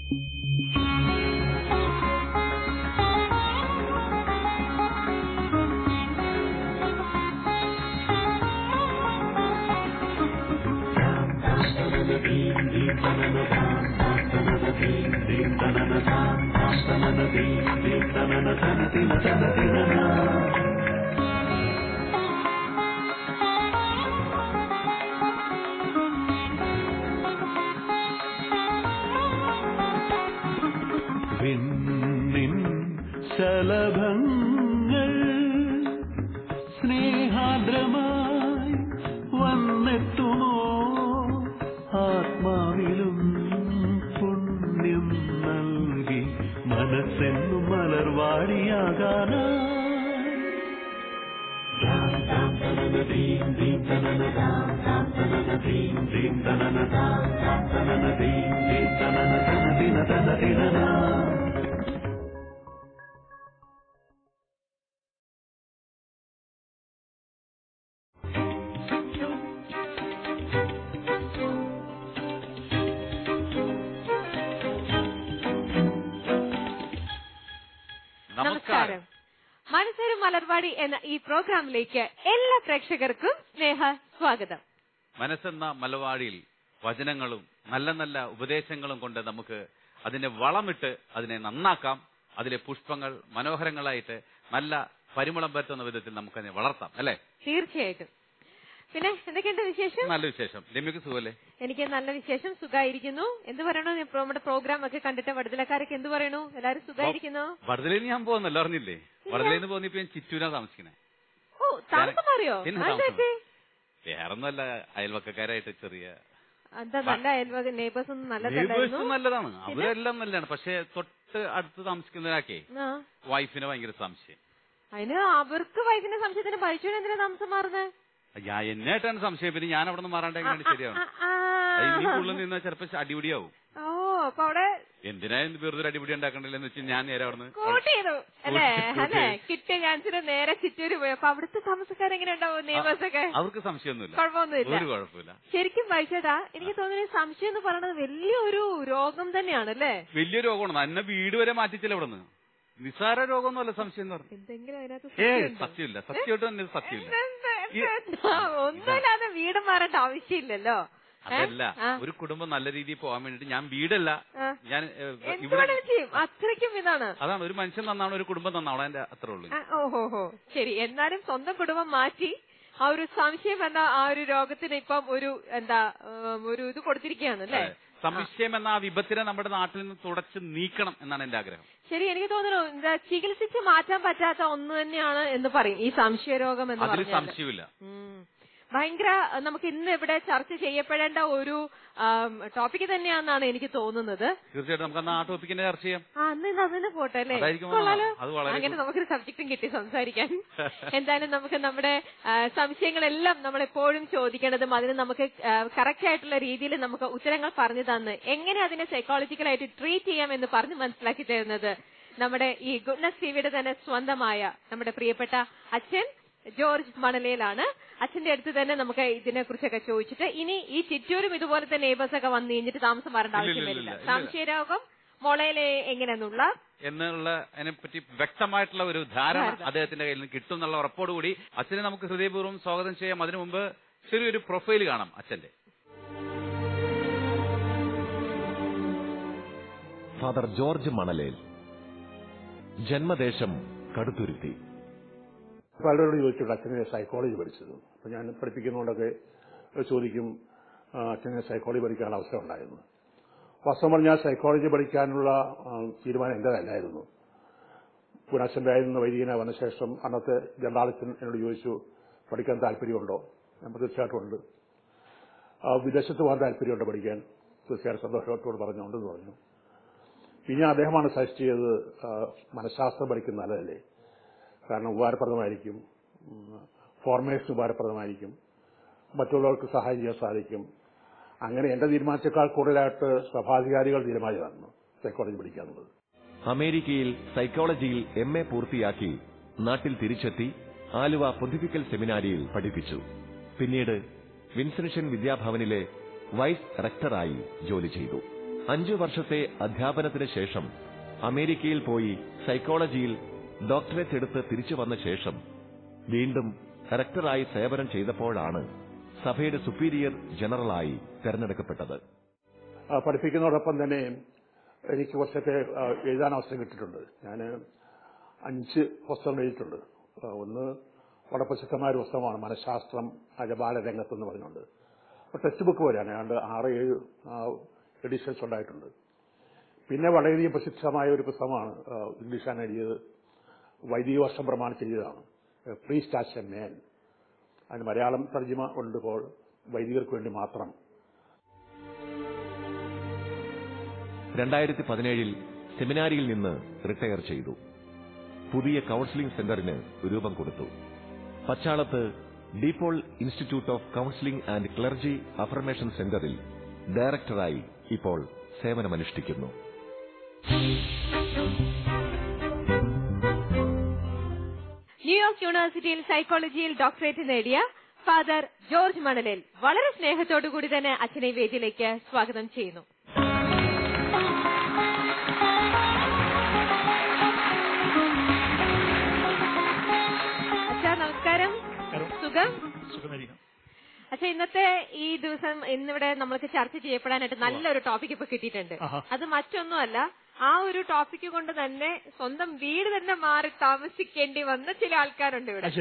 ശലഭങ്ങൾ സ്നേഹാദ്രമായി വന്നെത്തുമോ, ആത്മാവിലും പുണ്യം നൽകി മനസ്സെന്നു മലർവാടിയാകാനാ. നമസ്കാരം. മനസ്സൊരു മലർവാടി എന്ന ഈ പ്രോഗ്രാമിലേക്ക് എല്ലാ പ്രേക്ഷകർക്കും സ്നേഹ സ്വാഗതം. മനസ്സെന്ന മലർവാടിയിൽ വചനങ്ങളും നല്ല നല്ല ഉപദേശങ്ങളും കൊണ്ട് നമുക്ക് അതിനെ വളമിട്ട് അതിനെ നന്നാക്കാം. അതിലെ പുഷ്പങ്ങൾ മനോഹരങ്ങളായിട്ട് നല്ല പരിമളം പറ്റുന്ന വിധത്തിൽ നമുക്കതിനെ വളർത്താം, അല്ലെ? തീർച്ചയായിട്ടും. പിന്നെ എന്തൊക്കെയുണ്ട് വിശേഷം? നല്ല വിശേഷം. രമ്യക്ക് സുഖല്ലേ? എനിക്ക് നല്ല വിശേഷം, സുഖമായിരിക്കുന്നു. എന്ത് പറയണോ, നമ്മുടെ പ്രോഗ്രാം ഒക്കെ കണ്ടിട്ട് വടുതലക്കാരൊക്കെ എന്ത് പറയണു? എല്ലാരും സുഖമായിരിക്കുന്നു? വടുതലയിൽ ഞാൻ പോകുന്നല്ലോ, അറിഞ്ഞില്ലേ? വടുതലയിൽ നിന്ന് പോന്നിപ്പോ ഞാൻ ചിറ്റൂരാ താമസിക്കണേ. ഓ, താമസം മാറിയോ? വേറൊന്നുമല്ല, അയൽവക്കക്കാരായിട്ട് ചെറിയ എന്താ നല്ല അയൽവക നെയ്ബേഴ്സ് ഒന്നും നല്ലതാണ്, അവരെല്ലാം നല്ലതാണ്. പക്ഷെ തൊട്ട് അടുത്ത് താമസിക്കുന്നവരാക്കെ വൈഫിനെ ഭയങ്കര സംശയം. അതിന് അവർക്ക് വൈഫിന്റെ സംശയത്തിന് പഴിച്ചു എന്തിനാ താമസം മാറുന്നത്? എന്നായിട്ടാണ് സംശയം. പിന്നെ ഞാൻ അവിടെ നിന്ന് മാറാണ്ട് എങ്ങനെയാണ് ശരിയാവും? ഉള്ളിൽ നിന്ന് ചിലപ്പോ അടിപിടിയാവും. ഓ, അപ്പൊ അവിടെ എന്തിനാ വെറുതെ അടിപിടി ഉണ്ടാക്കണ്ടല്ലെന്ന് വെച്ചാൽ ഞാൻ നേരെ അവിടെ കിട്ടിയ ചാൻസിന് നേരെ ചിറ്റൂര് പോയി. അപ്പൊ അവിടുത്തെ താമസക്കാരെങ്ങനെ ഉണ്ടാവും? നെയ്ബേഴ്സൊക്കെ അവർക്ക് സംശയമൊന്നുമില്ല, കുഴപ്പമൊന്നുമില്ല, ഒരു കുഴപ്പമില്ല. ശരിക്കും വായിച്ചേട്ടാ, എനിക്ക് തോന്നുന്നത് സംശയം എന്ന് പറയുന്നത് വലിയൊരു രോഗം തന്നെയാണ്, അല്ലേ? വലിയ രോഗമാണ്. എന്നെ വീട് വരെ മാറ്റിച്ചില്ല ഇവിടെ നിന്ന്. നിസ്സാര രോഗമൊന്നുമല്ല സംശയം എന്ന് പറഞ്ഞു. എന്തെങ്കിലും അതിനകത്ത് സത്യമില്ല, സത്യമായിട്ട് തന്നെ സത്യമില്ല. ഒന്നുമില്ലാതെ വീട് മാറേണ്ട ആവശ്യമില്ലല്ലോ. അതല്ല, ഒരു കുടുംബം നല്ല രീതിയിൽ പോകാൻ വേണ്ടിട്ട് ഞാൻ വീടല്ല, ഞാൻ അത്രയ്ക്കും ഇതാണ്. അതാണ്, ഒരു മനുഷ്യൻ നന്നാവണം, ഒരു കുടുംബം നന്നാവണം, അതിന്റെ അത്രേ ഉള്ളൂ. ഓഹോ, ശരി. എന്നാലും സ്വന്തം കുടുംബം മാറ്റി ആ ഒരു സംശയം എന്ന ആ ഒരു രോഗത്തിന് ഇപ്പം ഒരു ഒരു ഇത് കൊടുത്തിരിക്കുകയാണ്, അല്ലേ? സംശയം എന്ന ആ വിപത്തിനെ നമ്മുടെ നാട്ടിൽ നിന്ന് തുടച്ച് നീക്കണം എന്നാണ് എന്റെ ആഗ്രഹം. ശരി, എനിക്ക് തോന്നുന്നു ചികിത്സിച്ച് മാറ്റാൻ പറ്റാത്ത ഒന്ന് തന്നെയാണ് എന്ന് പറയും ഈ സംശയരോഗം എന്ന് പറഞ്ഞാൽ. അതിൽ സംശയമില്ല. ഭയങ്കര നമുക്ക് ഇന്ന് ഇവിടെ ചർച്ച ചെയ്യപ്പെടേണ്ട ഒരു ടോപ്പിക് തന്നെയാണെന്നാണ് എനിക്ക് തോന്നുന്നത്. തീർച്ചയായിട്ടും നമുക്ക് ആ ടോപ്പിക്കിനെ ചർച്ച ചെയ്യാം. അന്ന് അതിന് പോട്ടെ, അല്ലേ? അങ്ങനെ നമുക്കൊരു സബ്ജക്റ്റും കിട്ടി സംസാരിക്കാൻ. എന്തായാലും നമുക്ക് നമ്മുടെ സംശയങ്ങളെല്ലാം നമ്മളെപ്പോഴും ചോദിക്കേണ്ടതും അതിന് നമുക്ക് കറക്റ്റ് ആയിട്ടുള്ള രീതിയിൽ നമുക്ക് ഉത്തരങ്ങൾ പറഞ്ഞു തന്ന് എങ്ങനെ അതിനെ സൈക്കോളജിക്കലായിട്ട് ട്രീറ്റ് ചെയ്യാം എന്ന് പറഞ്ഞ് മനസ്സിലാക്കി തരുന്നത് നമ്മുടെ ഈ ഗുഡ്നസ് ടിവിയുടെ തന്നെ സ്വന്തമായ നമ്മുടെ പ്രിയപ്പെട്ട അച്ഛൻ ജോർജ് മണലയിലാണ്. അച്ഛന്റെ അടുത്ത് തന്നെ നമുക്ക് ഇതിനെ കുറിച്ചൊക്കെ ചോദിച്ചിട്ട് ഇനി ഈ ചിറ്റൂരും ഇതുപോലത്തെ നെയ്ബേഴ്സ് ഒക്കെ വന്നു കഴിഞ്ഞിട്ട് താമസം മാറേണ്ട ആവശ്യം വരില്ല. സംശയരോഗം മുളയിലെ എങ്ങനെയെന്നുള്ള അതിനെപ്പറ്റി വ്യക്തമായിട്ടുള്ള ഒരു ധാരണ അദ്ദേഹത്തിന്റെ കയ്യിൽ നിന്ന് കിട്ടും എന്നുള്ള ഉറപ്പോടുകൂടി അച്ഛനെ നമുക്ക് ഹൃദയപൂർവ്വം സ്വാഗതം ചെയ്യാം. അതിനു മുമ്പ് ചെറിയൊരു പ്രൊഫൈൽ കാണാം അച്ഛന്റെ. ഫാദർ ജോർജ് മണലേൽ, ജന്മദേശം കടുത്തുരുത്തി. പലരോട് ചോദിച്ചിട്ടുണ്ട് അച്ഛനെ സൈക്കോളജി പഠിച്ചത്. അപ്പൊ ഞാൻ പഠിപ്പിക്കുന്നതുകൊണ്ടൊക്കെ ചോദിക്കും അച്ഛനെ സൈക്കോളജി പഠിക്കാനുള്ള അവസരം ഉണ്ടായിരുന്നു. വാസ്തവം പറഞ്ഞാൽ സൈക്കോളജി പഠിക്കാനുള്ള തീരുമാനം എന്റേതല്ലായിരുന്നു. പുനഃസംബായിരുന്ന വൈദികനെ വന്ന ശേഷം അന്നത്തെ ജനറാളച്ചൻ എന്നോട് ചോദിച്ചു പഠിക്കാൻ താല്പര്യമുണ്ടോ? ഞാൻ തീർച്ചയായിട്ടും ഉണ്ട്. വിദേശത്ത് പോകാൻ താല്പര്യമുണ്ടോ പഠിക്കാൻ? തീർച്ചയായിട്ടും സന്തോഷത്തോട് പറഞ്ഞുകൊണ്ടെന്ന് പറഞ്ഞു. പിന്നെ അദ്ദേഹമാണ് സജസ്റ്റ് ചെയ്തത് മനഃശാസ്ത്രം പഠിക്കുന്നത് നല്ലതല്ലേ, കാരണം ഉപകാരപ്രദമായിരിക്കും, ഫോർമേഷൻ ഉപകാരപ്രദമായിരിക്കും, മറ്റുള്ളവർക്ക് സഹായം ചെയ്യാൻ സാധിക്കും. അങ്ങനെ എന്റെ തീരുമാനത്തെക്കാൾ കൂടുതലായിട്ട് സഭാധികാരികൾ തീരുമാനിച്ചതാണ് സൈക്കോളജി പഠിക്കാനുള്ളത്. അമേരിക്കയിൽ സൈക്കോളജിയിൽ MA പൂർത്തിയാക്കി നാട്ടിൽ തിരിച്ചെത്തി ആലുവ പൊന്തിഫിക്കൽ സെമിനാരിയിൽ പഠിപ്പിച്ചു. പിന്നീട് വിൻസെൻഷൻ വിദ്യാഭവനിലെ വൈസ് റെക്ടറായി ജോലി ചെയ്തു. 5 വർഷത്തെ അധ്യാപനത്തിന് ശേഷം അമേരിക്കയിൽ പോയി സൈക്കോളജിയിൽ ഡോക്ടറേറ്റ് എടുത്ത് തിരിച്ചു വന്ന ശേഷം വീണ്ടും റെക്ടറായി സേവനം ചെയ്തപ്പോഴാണ് സഭയുടെ സുപ്പീരിയർ ജനറലായി തെരഞ്ഞെടുക്കപ്പെട്ടത്. പഠിപ്പിക്കുന്നതോടൊപ്പം തന്നെ എനിക്ക് കുറച്ചൊക്കെ എഴുതാൻ അവസരം കിട്ടിയിട്ടുണ്ട്. ഞാൻ 5 പുസ്തകങ്ങൾ എഴുതിയിട്ടുണ്ട്. ഒന്ന് വളരെ പ്രസിദ്ധമായ ഒരു പുസ്തകമാണ് മനഃശാസ്ത്രം അജപാലരംഗത്ത് എന്ന് പറഞ്ഞുകൊണ്ട്. ടെക്സ്റ്റ് ബുക്ക് പോലെയാണ്. ഏതാണ്ട് 6-7 എഡിഷൻസ് ഉണ്ടായിട്ടുണ്ട്. പിന്നെ വളരെയധികം പ്രസിദ്ധമായ ഒരു പുസ്തകമാണ് ഇംഗ്ലീഷാണ് എഴുതിയത്, വൈദിക വർഷം പ്രമാണിച്ച് എഴുതിയതാണ്, പ്രീസ്റ്റ് ആസ് എ മാൻ. അതിന് മലയാളം തർജ്ജിമ ഉണ്ട് ഇപ്പോൾ, വൈദികർക്ക് വേണ്ടി മാത്രം. 2017 സെമിനാരിയിൽ നിന്ന് റിട്ടയർ ചെയ്തു. പുതിയ കൌൺസിലിംഗ് സെന്ററിന് രൂപം കൊടുത്തു. പച്ചാളത്ത് DePaul institute of counselling and clergy affirmation സെന്ററിൽ ഡയറക്ടറായി ഇപ്പോൾ സേവനമനുഷ്ഠിക്കുന്നു. ന്യൂയോർക്ക് യൂണിവേഴ്സിറ്റിയിൽ സൈക്കോളജിയിൽ ഡോക്ടറേറ്റ് നേടിയ ഫാദർ ജോർജ് മണലേൽ വളരെ സ്നേഹത്തോടുകൂടി തന്നെ അച്ഛനെ വേദിയിലേക്ക് സ്വാഗതം ചെയ്യുന്നു. അച്ഛാ നമസ്കാരം. സുഖം? അച്ഛാ, ഇന്നത്തെ ഈ ദിവസം ഇന്നിവിടെ നമ്മൾക്ക് ചർച്ച ചെയ്യപ്പെടാനായിട്ട് നല്ലൊരു ടോപ്പിക് ഇപ്പൊ കിട്ടിയിട്ടുണ്ട്. അത് മറ്റൊന്നുമല്ല, ആ ഒരു ടോപ്പിക്ക് കൊണ്ട് തന്നെ സ്വന്തം വീട് തന്നെ മാറി താമസിക്കേണ്ടി വന്ന ചില ആൾക്കാരുണ്ട് ഇവിടെ.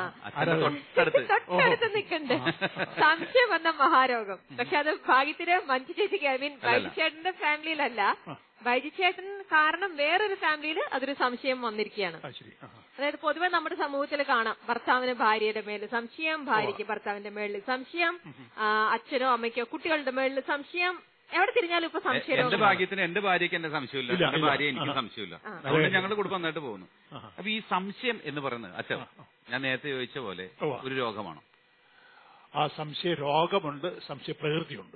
തൊട്ടടുത്ത് നിൽക്കണ്ട്. സംശയം വന്ന മഹാരോഗം. പക്ഷെ അത് ഭാഗ്യത്തിന് മഞ്ജു ചേച്ചിക്ക്, ഐ മീൻ വൈജിച്ചേട്ടന്റെ ഫാമിലിയിലല്ല, വൈജിച്ചേട്ടൻ കാരണം വേറൊരു ഫാമിലിയിൽ അതൊരു സംശയം വന്നിരിക്കുകയാണ്. അതായത് പൊതുവെ നമ്മുടെ സമൂഹത്തിൽ കാണാം, ഭർത്താവിന് ഭാര്യയുടെ മേലിൽ സംശയം, ഭാര്യയ്ക്ക് ഭർത്താവിന്റെ മേളിൽ സംശയം, അച്ഛനോ അമ്മയ്ക്കോ കുട്ടികളുടെ മേളിൽ സംശയം, എവിടെ തിരിഞ്ഞാലും ഇപ്പൊ സംശയം. എന്റെ ഭാഗ്യത്തിന് എന്റെ ഭാര്യയ്ക്ക് എന്റെ സംശയമില്ല, എന്റെ ഭാര്യ എനിക്ക് സംശയമില്ല. അതുകൊണ്ട് ഞങ്ങളുടെ കുടുംബം നന്നായിട്ട് പോകുന്നു. അപ്പൊ ഈ സംശയം എന്ന് പറയുന്നത് അച്ഛൻ ഞാൻ നേരത്തെ ചോദിച്ച പോലെ ഒരു രോഗമാണോ? ആ സംശയ രോഗമുണ്ട്, സംശയ പ്രകൃതിയുണ്ട്.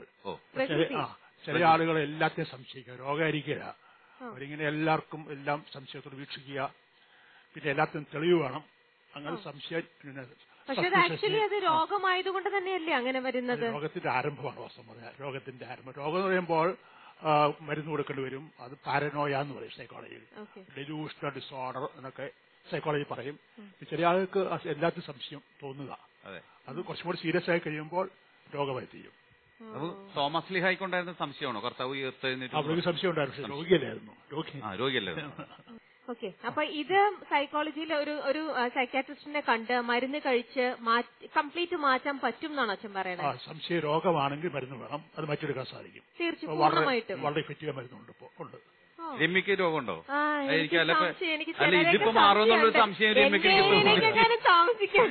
ചില ആളുകൾ എല്ലാത്തിനും സംശയിക്കുക, രോഗമായിരിക്കില്ല. അവരിങ്ങനെ എല്ലാവർക്കും എല്ലാം സംശയത്തോട് വീക്ഷിക്കുക, പിന്നെ എല്ലാത്തിനും തെളിവ് വേണം. അങ്ങനെ സംശയം. പക്ഷെ ആക്ച്വലി അത് രോഗമായതുകൊണ്ട് തന്നെയല്ലേ അങ്ങനെ വരുന്നത്? രോഗത്തിന്റെ ആരംഭമാണ് വാസ്തവം പറഞ്ഞാൽ. രോഗത്തിന്റെ ആരംഭം. രോഗം എന്ന് പറയുമ്പോൾ മരുന്ന് കൊടുക്കേണ്ടി വരും. അത് പാരനോയ എന്ന് പറയും സൈക്കോളജിയിൽ. ഡെലൂഷണൽ ഡിസോർഡർ എന്നൊക്കെ സൈക്കോളജി പറയും. ചില ആൾക്ക് എല്ലാത്തിനും സംശയം തോന്നുക, അത് കുറച്ചും കൂടി സീരിയസ് ആയി കഴിയുമ്പോൾ രോഗമായി തീരും. തോമസ് ലീഹായിക്കൊണ്ടായിരുന്ന സംശയമാണോ കർത്താവ് ഉയർത്തെഴുന്നേറ്റ്? അവർക്ക് സംശയം ഉണ്ടായിരുന്നു, രോഗിയല്ലായിരുന്നു. രോഗിയല്ലായിരുന്നു. ഓക്കെ. അപ്പൊ ഇത് സൈക്കോളജിയിൽ ഒരു സൈക്കാട്രിസ്റ്റിനെ കണ്ട് മരുന്ന് കഴിച്ച് കംപ്ലീറ്റ് മാറ്റാൻ പറ്റും എന്നാണ് അച്ഛൻ പറയുന്നത്. സംശയ രോഗമാണെങ്കിൽ മരുന്ന് വേണം, അത് മാറ്റിയെടുക്കാൻ സാധിക്കും. തീർച്ചയായും വളരെ എഫക്റ്റീവ് മരുന്നുണ്ട്. ഉണ്ട്. രമ്യക്ക് രോഗമുണ്ടോ? എനിക്ക് ഇതിപ്പോ മാറുമെന്നുള്ളൊരു സംശയം രമ്യക്ക് താമസിക്കാൻ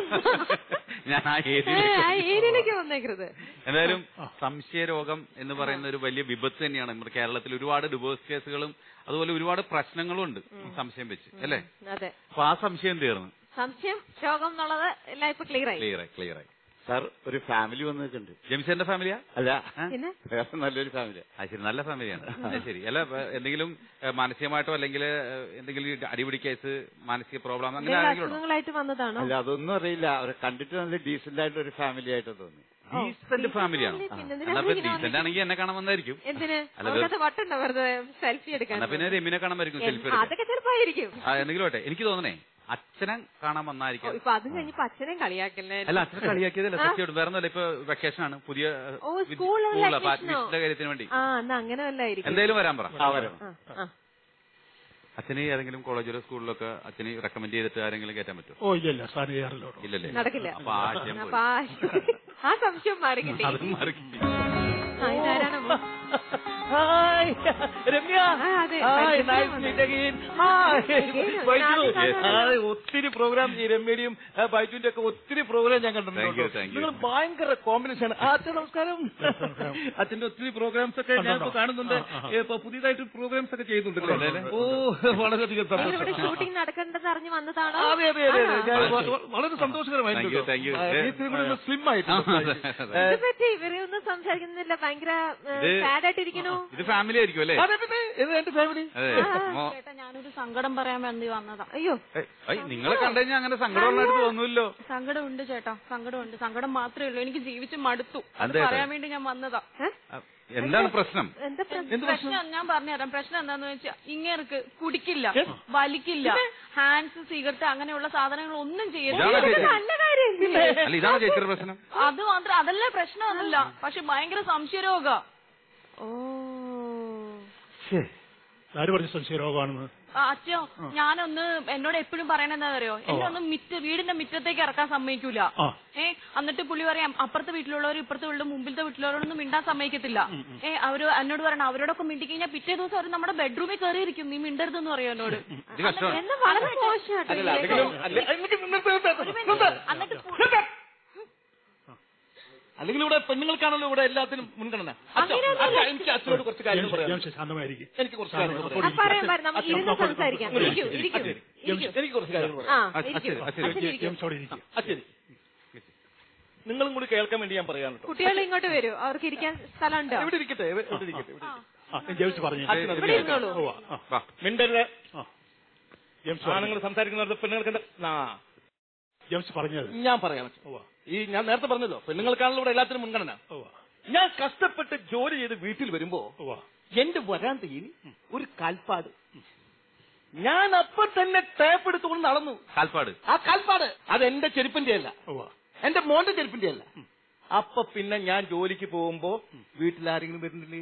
ഞാൻ ആ ഏരിയയിലേക്ക് വന്നേക്കരുത്. എന്തായാലും സംശയരോഗം എന്ന് പറയുന്ന ഒരു വലിയ വിപത്ത് തന്നെയാണ്. നമ്മുടെ കേരളത്തിൽ ഒരുപാട് ഡിവോഴ്സ് കേസുകളും അതുപോലെ ഒരുപാട് പ്രശ്നങ്ങളും ഉണ്ട് സംശയം വെച്ച്, അല്ലേ? അതെ. അപ്പൊ ആ സംശയം തീർന്നു. സംശയം രോഗം എന്നുള്ളത് എല്ലാം ഇപ്പൊ ക്ലിയർ ആയി. സാർ, ഒരു ഫാമിലി വന്നിട്ടുണ്ട്. ജെയിംസിന്റെ ഫാമിലിയാ? അല്ല, നല്ലൊരു ഫാമിലിയാ. ശരി, നല്ല ഫാമിലിയാണ്. ശരി. അല്ല, എന്തെങ്കിലും മാനസികമായിട്ടോ അല്ലെങ്കിൽ എന്തെങ്കിലും അടിപിടി കേസ്, മാനസിക പ്രോബ്ലം അങ്ങനെ ആയിട്ട് വന്നതാണോ? അല്ല, അതൊന്നും അറിയില്ല. അവരെ കണ്ടിട്ട് നല്ല ഡീസന്റ് ആയിട്ട് ഒരു ഫാമിലി ആയിട്ട് തോന്നി. ഡീസന്റ് ഫാമിലിയാണോ? ഡീസന്റ് ആണെങ്കിൽ എന്നെ കാണാൻ വന്നായിരിക്കും. സെൽഫി എടുക്കാൻ. പിന്നെ രമ്യനെ കാണാൻ വരും സെൽഫി എടുക്കാൻ. എന്തെങ്കിലും ആട്ടെ, എനിക്ക് തോന്നണേ അച്ഛനെ കാണാൻ വന്നായിരിക്കും. അതും കഴിഞ്ഞപ്പോ അച്ഛനെ കളിയാക്കല്ലേ? അല്ല, അച്ഛനെ കളിയാക്കിയതല്ല, സത്യമായിട്ട് വേറെ ഒന്നുമല്ല. ഇപ്പൊ വെക്കേഷൻ ആണ്, പുതിയ വീട്ടിലെ കാര്യത്തിന് വേണ്ടി. അങ്ങനെ വല്ലായിരിക്കും. എന്തായാലും വരാൻ പറ. അച്ഛന് ഏതെങ്കിലും കോളേജിലോ സ്കൂളിലൊക്കെ അച്ഛന് റെക്കമെൻഡ് ചെയ്തിട്ട് ആരെങ്കിലും കയറ്റാൻ പറ്റുമോ? ഓ ഇല്ലല്ലോ. ഇല്ലല്ലേ? നടക്കില്ല. അപ്പൊ ആ സംശയം മാറി കിട്ടി. ഹായ് രമ്യ, ഒത്തിരി പ്രോഗ്രാം ഈ രമ്യയുടെയും ബൈജുവിന്റെ ഒക്കെ ഒത്തിരി പ്രോഗ്രാം ഞാൻ കണ്ടിട്ടുണ്ട്. നിങ്ങൾ ഭയങ്കര കോമ്പിനേഷൻ. അച്ഛൻ നമസ്കാരം. അച്ഛന്റെ ഒത്തിരി പ്രോഗ്രാംസ് ഒക്കെ ഞാൻ കാണുന്നുണ്ട്. ഇപ്പൊ പുതിയതായിട്ട് പ്രോഗ്രാംസ് ഒക്കെ ചെയ്യുന്നുണ്ടല്ലേ? ഓ, വളരെയധികം സന്തോഷം. ഷൂട്ടിംഗ് നടക്കേണ്ടത് അറിഞ്ഞു വന്നതാണോ? അതെ, വളരെ സന്തോഷകരമായിട്ടുണ്ട്. സ്ലിം ആയിട്ടുണ്ട്. ഇവരെ ഒന്നും സംസാരിക്കുന്നില്ല, ഭയങ്കര സാഡായിട്ടിരിക്കുന്നു. ഇത് ഫാമിലി ആയിരിക്കും അല്ലേ? എന്റെ ഫാമിലി. ചേട്ടാ, ഞാനൊരു സങ്കടം പറയാൻ വേണ്ടി വന്നതാ. അയ്യോ, നിങ്ങളെ കണ്ടുകഴിഞ്ഞാൽ അങ്ങനെ സങ്കടമുള്ളതായിട്ട് തോന്നുമല്ലോ. സങ്കടമുണ്ട് ചേട്ടാ, സങ്കടമുണ്ട്. സങ്കടം മാത്രമേ ഉള്ളൂ. എനിക്ക് ജീവിച്ച് മടുത്തു. അത് പറയാൻ വേണ്ടി ഞാൻ വന്നതാ. എന്താണ് പ്രശ്നം? പ്രശ്നം ഞാൻ പറഞ്ഞുതരാം. പ്രശ്നം എന്താന്ന് വെച്ചാൽ ഇങ്ങേർക്ക് കുടിക്കില്ല, വലിക്കില്ല, ഹാൻഡ്സ്, സിഗരറ്റ് അങ്ങനെയുള്ള സാധനങ്ങൾ ഒന്നും ചെയ്യില്ല. ഇതാണ് ചേച്ചിയുടെ പ്രശ്നം. അത് മാത്രം അതല്ല പ്രശ്നമൊന്നുമില്ല, പക്ഷെ ഭയങ്കര സംശയരോഗ. ആര് പറഞ്ഞു സംശയരോഗമാണെന്ന്? അച്ഛോ, ഞാനൊന്ന് എന്നോട് എപ്പോഴും പറയണെന്താ അറിയോ, എന്നെ ഒന്ന് വീടിന്റെ മുറ്റത്തേക്ക് ഇറക്കാൻ സമ്മതിക്കൂല. എന്നിട്ട് പുള്ളി പറയാം അപ്പുറത്തെ വീട്ടിലുള്ളവരും ഇപ്പുറത്തെ വീട്ടിലും മുമ്പിലത്തെ വീട്ടിലുള്ളവരൊന്നും മിണ്ടാൻ സമ്മതിക്കത്തില്ല. അവര് എന്നോട് പറയണം അവരോടൊക്കെ മിണ്ടി കഴിഞ്ഞാൽ പിറ്റേ ദിവസം അവർ നമ്മുടെ ബെഡ്റൂമിൽ കയറിയിരിക്കും, നീ മിണ്ടരുതെന്ന് പറയും എന്നോട്. അല്ലെങ്കിൽ ഇവിടെ പെണ്ണുങ്ങൾക്കാണല്ലോ ഇവിടെ എല്ലാത്തിനും മുൻഗണന. എനിക്ക് അച്ഛനോട് കുറച്ച് കാര്യങ്ങൾ പറയാം. എനിക്ക് കുറച്ച് കാര്യങ്ങൾ പറയാം. നിങ്ങളും കൂടി കേൾക്കാൻ വേണ്ടി ഞാൻ പറയാൻ. കുട്ടികൾ ഇങ്ങോട്ട് വരൂ, അവർക്ക് ഇരിക്കാൻ സ്ഥലമുണ്ടോ? ഇവിടെ ഇരിക്കട്ടെ. മിണ്ടല്ലേ ആണുങ്ങൾ സംസാരിക്കുന്നത് പെണ്ണുങ്ങൾക്ക് ജെയിംസ് പറഞ്ഞത് ഞാൻ പറയാം. ഞാൻ നേരത്തെ പറഞ്ഞല്ലോ, പെണ്ണുങ്ങൾക്കാണല്ലോ ഇവിടെ എല്ലാത്തിനും മുൻഗണന. ഞാൻ കഷ്ടപ്പെട്ട് ജോലി ചെയ്ത് വീട്ടിൽ വരുമ്പോ എന്റെ വരാന്തയിൽ ഒരു കാൽപ്പാട്. ഞാൻ അപ്പൊ തന്നെ ടേപ്പ് എടുത്തുകൊണ്ട് നടന്നു. കാൽപ്പാട്? ആ കാൽപ്പാട് അത് എന്റെ ചെരുപ്പിന്റെ അല്ല, എന്റെ മോന്റെ ചെരുപ്പിന്റെ അല്ല. അപ്പൊ പിന്നെ ഞാൻ ജോലിക്ക് പോകുമ്പോ വീട്ടിലാരെങ്കിലും വരുന്നില്ലേ?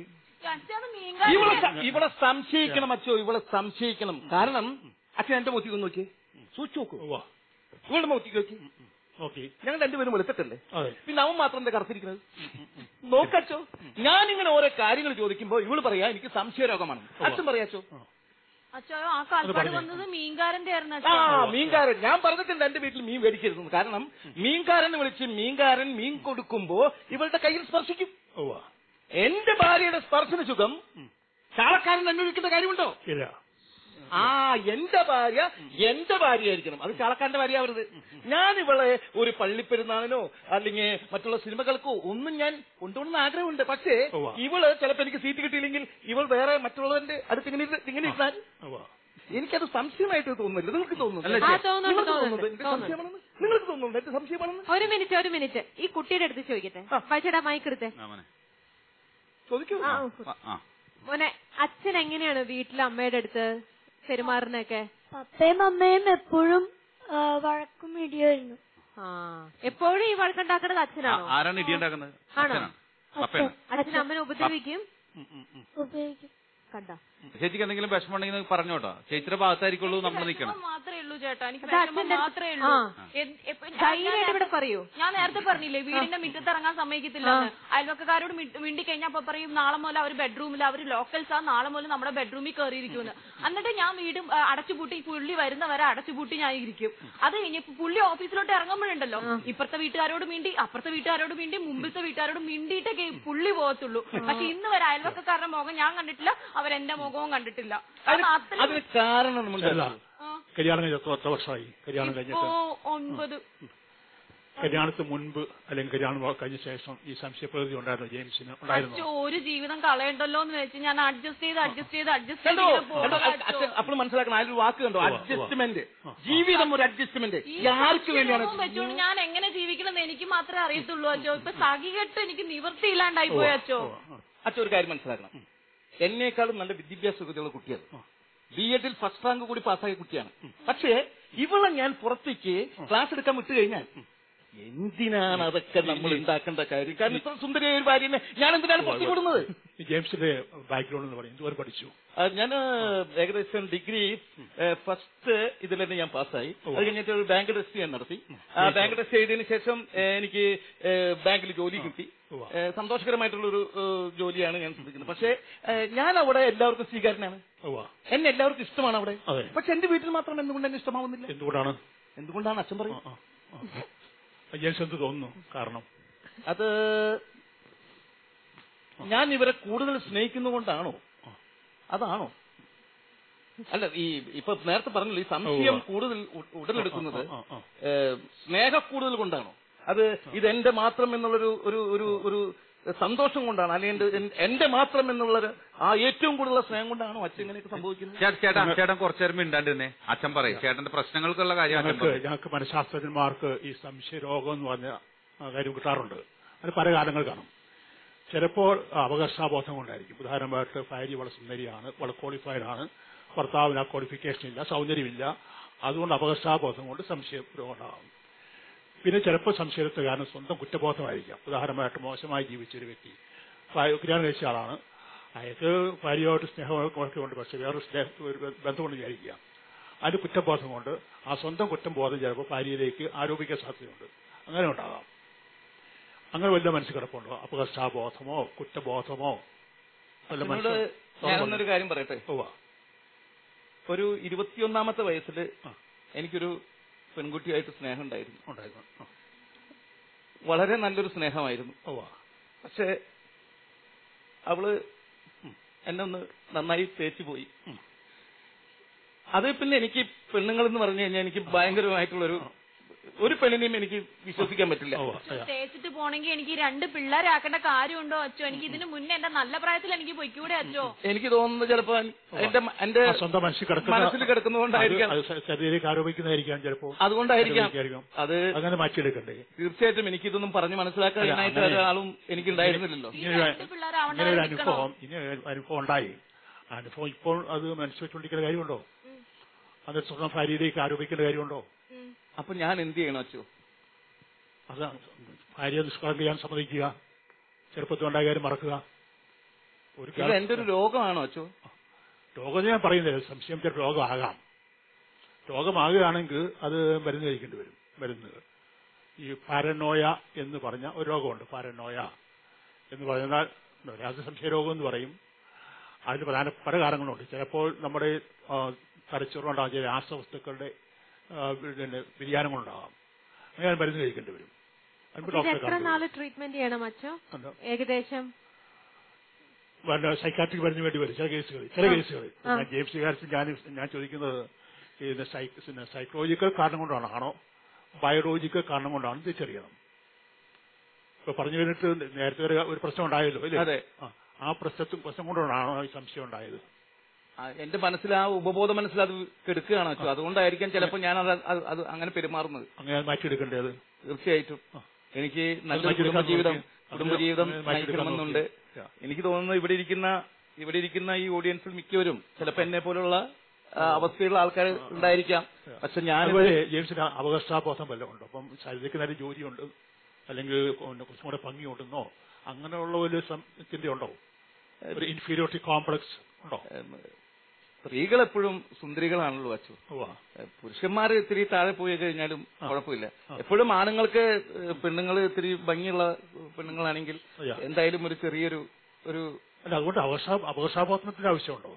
ഇവിടെ സംശയിക്കണം അച്ഛോ, ഇവിടെ സംശയിക്കണം. കാരണം അച്ഛൻ എന്റെ മുഖത്തേക്ക് നോക്കിയേ, സൂക്ഷിച്ചു നോക്കൂ. ഇവളുടെ മുഖത്തേക്ക് നോക്കി. ഞങ്ങൾ രണ്ടുപേരും വെളുത്തിട്ടല്ലേ, പിന്നെ അവൻ മാത്രം എന്താ കറുത്തിരിക്കുന്നത്? നോക്കച്ചോ, ഞാനിങ്ങനെ ഓരോ കാര്യങ്ങൾ ചോദിക്കുമ്പോ ഇവള് പറയാ എനിക്ക് സംശയരോഗമാണ്. അച്ഛൻ പറയാച്ചോ? അച്ഛോ, ആ കാൽപ്പാട് വന്നത് മീൻകാരന്റെ ആയിരുന്നു. മീൻകാരൻ. ഞാൻ പറഞ്ഞിട്ടുണ്ട് എന്റെ വീട്ടിൽ മീൻ മേടിക്കരുത്. കാരണം മീൻകാരനെ വിളിച്ച് മീൻകാരൻ മീൻ കൊടുക്കുമ്പോ ഇവളുടെ കയ്യിൽ സ്പർശിക്കും. എന്റെ ഭാര്യയുടെ സ്പർശന സുഖം ചാളക്കാരൻ അന്വേഷിക്കേണ്ട കാര്യമുണ്ടോ? ഇല്ല. എന്റെ ഭാര്യയായിരിക്കണം, അത് ചാളക്കാരന്റെ ഭാര്യയാവരുത്. ഞാൻ ഇവളെ ഒരു പള്ളിപ്പെരുന്നാളിനോ അല്ലെങ്കിൽ മറ്റുള്ള സിനിമകൾക്കോ ഒന്നും ഞാൻ കൊണ്ടുപോകുന്ന ആഗ്രഹമുണ്ട്. പക്ഷേ ഇവള് ചിലപ്പോ എനിക്ക് സീറ്റ് കിട്ടിയില്ലെങ്കിൽ ഇവൾ വേറെ മറ്റുള്ളവന്റെ അടുത്ത് ഇങ്ങനെ ഇരുന്നാൽ എനിക്കത് സംശയമായിട്ട് തോന്നുന്നില്ല. നിങ്ങൾക്ക് തോന്നുന്നു? നിങ്ങൾക്ക് തോന്നുന്നുണ്ട് എന്റെ സംശയമാണെന്ന്? ഒരു മിനിറ്റ്, ഈ കുട്ടിയുടെ അടുത്ത് ചോദിക്കട്ടെ. ചേട്ടാ മൈക്കെടുത്തേ, ചോദിക്കൂ. മോനെ, അച്ഛൻ എങ്ങനെയാണ് വീട്ടിലെ അമ്മയുടെ അടുത്ത് പെരുമാറുന്നൊക്കെ? പപ്പയും അമ്മയും എപ്പോഴും വഴക്കും ഇടിയായിരുന്നു. എപ്പോഴും ഈ വഴക്കുണ്ടാക്കുന്നത് അച്ഛനാണോ? ആരാണ് ഇടിയുണ്ടാക്കുന്നത്? ആണോ? അച്ഛൻ അമ്മനെ ഉപദ്രവിക്കും. കണ്ടോ? ചേച്ചിക്ക് എന്തെങ്കിലും വിഷമം ഉണ്ടെങ്കിൽ പറഞ്ഞോട്ടോ, ചേച്ചിയുടെ ഭാഗത്തായിരിക്കുള്ളൂ നമ്മൾ നിൽക്കണം. മാത്രമേ ഉള്ളൂ ചേട്ടാ, എനിക്ക് മാത്രമേ ഉള്ളൂ. ഇവിടെ പറയൂ. ഞാൻ നേരത്തെ പറഞ്ഞില്ലേ വീടിന്റെ മുറ്റത്ത് ഇറങ്ങാൻ സമ്മതിക്കത്തില്ല. അയൽവക്കാരോട് മിണ്ടി കഴിഞ്ഞാൽ അപ്പൊ പറയും നാളെ മുതൽ അവർ ബെഡ്റൂമിൽ, അവർ ലോക്കൽസാ, നാളെ മുതൽ നമ്മുടെ ബെഡ്റൂമിൽ കയറിയിരിക്കുമെന്ന്. എന്നിട്ട് ഞാൻ വീടും അടച്ചുപൂട്ടി, പുള്ളി വരുന്നവരെ അടച്ചുപൂട്ടി ഞാൻ ഇരിക്കും. അത് കഴിഞ്ഞ് പുള്ളി ഓഫീസിലോട്ട് ഇറങ്ങുമ്പോഴുണ്ടല്ലോ ഇപ്പുറത്തെ വീട്ടുകാരോട് മിണ്ടി, അപ്പുറത്തെ വീട്ടുകാരോട് മിണ്ടി, മുമ്പിലത്തെ വീട്ടുകാരോട് മിണ്ടിയിട്ടൊക്കെ പുള്ളി പോകത്തുള്ളൂ. പക്ഷെ ഇന്ന് വരെ അയൽവക്കാരുടെ മുഖം ഞാൻ കണ്ടിട്ടില്ല, അവരെന്റെ മുഖവും കണ്ടിട്ടില്ല. അതിന് കാരണം കല്യാണം കഴിഞ്ഞ എത്ര വർഷമായി? കല്യാണം കഴിഞ്ഞിട്ട് 9. കല്യാണത്തിന് മുൻപ് അല്ലെങ്കിൽ കല്യാണം കഴിഞ്ഞ ശേഷം ഈ സംശയപ്രകൃതി ഉണ്ടായിരുന്നു ജെയിംസിന്? ഉണ്ടായിരുന്നു. ഒരു ജീവിതം കളയണ്ടല്ലോ എന്ന് വെച്ച് ഞാൻ അഡ്ജസ്റ്റ് ചെയ്ത് അപ്പോൾ മനസ്സിലാക്കണം. അതിലൊരു വാക്ക് കണ്ടോ, അഡ്ജസ്റ്റ്മെന്റ്. ജീവിതം ഒരു അഡ്ജസ്റ്റ്മെന്റ്. ആർക്ക് വേണ്ടിയാണ് വെച്ചോണ്ട് ഞാൻ എങ്ങനെ ജീവിക്കണം എന്ന് എനിക്ക് മാത്രമേ അറിയത്തുള്ളൂ അച്ചോ. ഇപ്പൊ സഖികെട്ട് എനിക്ക് നിവൃത്തിയില്ലാണ്ടായി പോയി അച്ചോ. അച്ഛൻ ഒരു കാര്യം മനസ്സിലാക്കണം, എന്നേക്കാളും നല്ല വിദ്യാഭ്യാസ യോഗ്യതയുള്ള കുട്ടിയാണ്. BEd ഫസ്റ്റ് റാങ്ക് കൂടി പാസ്സായ കുട്ടിയാണ്. പക്ഷേ ഇവളെ ഞാൻ പുറത്തേക്ക് ക്ലാസ് എടുക്കാൻ വിട്ടു കഴിഞ്ഞാൽ എന്തിനാണ് അതൊക്കെ നമ്മൾ ഉണ്ടാക്കേണ്ട കാര്യം? കാരണം ഇത്ര സുന്ദരിയായ ഒരു ഭാര്യനെ ഞാൻ എന്തിനാണ് പുറത്തേക്ക് വിടുന്നത്? ജെയിംസിന്റെ ബാക്ക്ഗ്രൗണ്ട് എന്ന് പറയും, എന്തുവരെ പഠിച്ചു? ഞാൻ ഏകദേശം ഡിഗ്രി ഫസ്റ്റ് ഇതിൽ തന്നെ ഞാൻ പാസ്സായി. അത് കഴിഞ്ഞിട്ട് ഒരു ബാങ്ക് ടെസ്റ്റ് ഞാൻ നടത്തി. ആ ബാങ്ക് ടെസ്റ്റ് എഴുതിയതിനു ശേഷം എനിക്ക് ബാങ്കിൽ ജോലി കിട്ടി. സന്തോഷകരമായിട്ടുള്ളൊരു ജോലിയാണ് ഞാൻ ശ്രദ്ധിക്കുന്നത്. പക്ഷേ ഞാൻ അവിടെ എല്ലാവർക്കും സ്വീകാരനാണ്, എന്നെ എല്ലാവർക്കും ഇഷ്ടമാണ് അവിടെ. പക്ഷെ എന്റെ വീട്ടിൽ മാത്രം എന്തുകൊണ്ട് എന്നെ ഇഷ്ടമാവുന്നില്ല? എന്തുകൊണ്ടാണ് അച്ഛൻ പറയും? എന്ത് തോന്നുന്നു കാരണം? അത് ഞാൻ ഇവരെ കൂടുതൽ സ്നേഹിക്കുന്നതുകൊണ്ടാണോ? അതാണോ? അല്ല, ഇപ്പൊ നേരത്തെ പറഞ്ഞല്ലോ ഈ സംശയം കൂടുതൽ ഉടലെടുക്കുന്നത് സ്നേഹ കൂടുതൽ കൊണ്ടാണോ? അത് ഇതെന്റെ മാത്രം എന്നുള്ളൊരു ഒരു സന്തോഷം കൊണ്ടാണ്, അല്ലെങ്കിൽ എന്റെ മാത്രം എന്നുള്ളൊരു ആ ഏറ്റവും കൂടുതലുള്ള സ്നേഹം കൊണ്ടാണോ അച്ഛൻ ഇങ്ങനെയൊക്കെ സംഭവിക്കുന്നത്? ചേട്ടൻ കുറച്ചേരം മിണ്ടാണ്ടിരുന്നേ, അച്ഛൻ പറയും ചേട്ടന്റെ പ്രശ്നങ്ങൾക്കുള്ള കാര്യം. ഞങ്ങൾക്ക് മനഃശാസ്ത്രജ്ഞന്മാർക്ക് ഈ സംശയരോഗം എന്ന് പറഞ്ഞ കാര്യം കിട്ടാറുണ്ട്. അത് പല കാലങ്ങൾ കാണും. ചിലപ്പോൾ അപകർഷാബോധം കൊണ്ടായിരിക്കും. ഉദാഹരണമായിട്ട് ഭാര്യ വളരെ സുന്ദരിയാണ്, വളരെ ക്വാളിഫൈഡ് ആണ്, ഭർത്താവിന് ആ ക്വാളിഫിക്കേഷൻ ഇല്ല, സൗന്ദര്യമില്ല, അതുകൊണ്ട് അപകർഷാബോധം കൊണ്ട് സംശയം ഉണ്ടാകും. പിന്നെ ചിലപ്പോൾ സംശയത്തെ കാരണം സ്വന്തം കുറ്റബോധമായിരിക്കാം. ഉദാഹരണമായിട്ട് മോശമായി ജീവിച്ചൊരു വ്യക്തി കല്യാണം കഴിച്ച ആളാണ്, അയാൾക്ക് ഭാര്യയായിട്ട് സ്നേഹമൊക്കെ ഉണ്ട്, പക്ഷെ വേറൊരു ബന്ധം കൊണ്ട് വിചാരിക്കുക, അതിന്റെ കുറ്റബോധം കൊണ്ട് ആ സ്വന്തം കുറ്റം ബോധം ചിലപ്പോൾ ഭാര്യയിലേക്ക് ആരോപിക്കാൻ സാധ്യതയുണ്ട്. അങ്ങനെ ഉണ്ടാകാം. അങ്ങനെ വല്ല മനസ്സിൽ കിടപ്പുണ്ടോ? അപകർഷാബോധമോ കുറ്റബോധമോ? ഞാനൊന്നൊരു കാര്യം പറയട്ടെ. ഒരു 21-ാമത്തെ വയസ്സിൽ എനിക്കൊരു പെൺകുട്ടിയായിട്ട് സ്നേഹം ഉണ്ടായിരുന്നു. വളരെ നല്ലൊരു സ്നേഹമായിരുന്നു. പക്ഷെ അവള് എന്നെ ഒന്ന് നന്നായി തേച്ചു പോയി. അത് പിന്നെ എനിക്ക് പെണ്ണുങ്ങളെന്ന് പറഞ്ഞു കഴിഞ്ഞാൽ എനിക്ക് ഭയങ്കരമായിട്ടുള്ളൊരു ഒരു പെണ്ണിനെയും എനിക്ക് വിശ്വസിക്കാൻ പറ്റില്ല. തേച്ചിട്ട് പോണെങ്കിൽ എനിക്ക് 2 പിള്ളേരാക്കേണ്ട കാര്യമുണ്ടോ അച്ചോ? എനിക്ക് ഇതിന് മുന്നേ എന്റെ നല്ല പ്രായത്തിൽ എനിക്ക് പൊയ്ക്കൂടെ അച്ചോ? എനിക്ക് തോന്നുന്നത് ചിലപ്പോ എന്റെ സ്വന്തം മനസ്സിൽ കിടക്കുന്നതുകൊണ്ടായിരിക്കാം, ശരീരത്തിലേക്ക് ആരോപിക്കുന്നതായിരിക്കാം, ചിലപ്പോ അതുകൊണ്ടായിരിക്കാം. അത് അങ്ങനെ മാറ്റിയെടുക്കണ്ടേ? തീർച്ചയായിട്ടും എനിക്കിതൊന്നും പറഞ്ഞു മനസ്സിലാക്കാനായിട്ട് ഒരാളും എനിക്കുണ്ടായിരുന്നില്ലല്ലോ. ഇങ്ങനെ ഒരു അനുഭവം ഉണ്ടായി. അനുഭവം ഇപ്പോൾ അത് മനസ്സിൽ വെച്ചുകൊണ്ടിരിക്കുന്ന കാര്യമുണ്ടോ? അത് സ്വന്തം ഭാര്യയിലേക്ക് ആരോപിക്കേണ്ട കാര്യമുണ്ടോ? അപ്പൊ ഞാൻ എന്ത് ചെയ്യണം അച്ചോ? അതാണ് ഭാര്യ നിഷ്കളങ്കം ചെയ്യാൻ സമ്മതിക്കുക, ചെറുപ്പത്തിലുണ്ടായ കാര്യം മറക്കുക. എന്റെ ഒരു രോഗമാണോ അച്ചോ? രോഗം ഞാൻ പറയുന്നില്ല, സംശയം ചില രോഗമാകാം. രോഗമാകുകയാണെങ്കിൽ അത് മരുന്ന് കഴിക്കേണ്ടി വരും. മരുന്നുകൾ ഈ പാരനോയ എന്ന് പറഞ്ഞ ഒരു രോഗമുണ്ട്. പാരനോയ എന്ന് പറഞ്ഞാൽ അത് സംശയരോഗം എന്ന് പറയും. അതിന് പ്രധാന പല കാരണങ്ങളുണ്ട്. ചിലപ്പോൾ നമ്മുടെ തലച്ചോറുണ്ടാകുന്ന ചില രാസവസ്തുക്കളുടെ വ്യതിയാനങ്ങളുണ്ടാകാം. അങ്ങനെ മരുന്ന് കഴിക്കേണ്ടി വരും. എത്ര നാള് ട്രീറ്റ്മെന്റ് ചെയ്യണം അച്ഛോ? ഏകദേശം സൈക്കാട്രിക് മരുന്ന് വേണ്ടി വരും ചില കേസുകളിൽ. ജെയിംസ് കാര്യത്തിൽ ഞാൻ ചോദിക്കുന്നത് സൈക്കോളജിക്കൽ കാരണം കൊണ്ടാണോ ബയോളജിക്കൽ കാരണം കൊണ്ടാണ് തിരിച്ചറിയണം. ഇപ്പൊ പറഞ്ഞു കഴിഞ്ഞിട്ട് നേരത്തെ ഒരു പ്രശ്നം ഉണ്ടായല്ലോ അല്ലേ? ആ പ്രശ്നം കൊണ്ടാണോ ഈ സംശയം ഉണ്ടായത്? എന്റെ മനസ്സിൽ ആ ഉപബോധ മനസ്സിൽ അത് കെടുക്കുകയാണ് വെച്ചോ. അതുകൊണ്ടായിരിക്കാം ചിലപ്പോൾ ഞാൻ അത് അങ്ങനെ പെരുമാറുന്നത്. അങ്ങനെ മാറ്റിയെടുക്കേണ്ടത് തീർച്ചയായിട്ടും. എനിക്ക് നല്ലൊരു കുടുംബജീവിതം നയിക്കണമെന്നുണ്ട്. എനിക്ക് തോന്നുന്നു ഇവിടെ ഇരിക്കുന്ന ഈ ഓഡിയൻസിൽ മിക്കവരും ചിലപ്പോൾ എന്നെ പോലുള്ള അവസ്ഥയുള്ള ആൾക്കാർ ഉണ്ടായിരിക്കാം. പക്ഷെ ഞാൻ ജെയിംസിന് അപകർഷാബോധം വല്ലതും ഉണ്ട്, അപ്പം ശരീരത്തിന് നല്ല ജോലിയുണ്ട്, അല്ലെങ്കിൽ കുറച്ചും കൂടെ ഭംഗിയുണ്ടെന്നോ അങ്ങനെയുള്ള ഒരു ചിന്തയുണ്ടോ? ഒരു ഇൻഫീരിയോറിറ്റി കോംപ്ലക്സ് ഉണ്ടോ? സ്ത്രീകൾ എപ്പോഴും സുന്ദരികളാണല്ലോ അച്ചു. പുരുഷന്മാർ ഇത്തിരി താഴെ പോയി കഴിഞ്ഞാലും കുഴപ്പമില്ല. എപ്പോഴും ആണുങ്ങൾക്ക് പെണ്ണുങ്ങൾ ഇത്തിരി ഭംഗിയുള്ള പെണ്ണുങ്ങളാണെങ്കിൽ എന്തായാലും ഒരു ചെറിയൊരു അതുകൊണ്ട് അപകർഷാബോധത്തിന്റെ ആവശ്യമുണ്ടോ?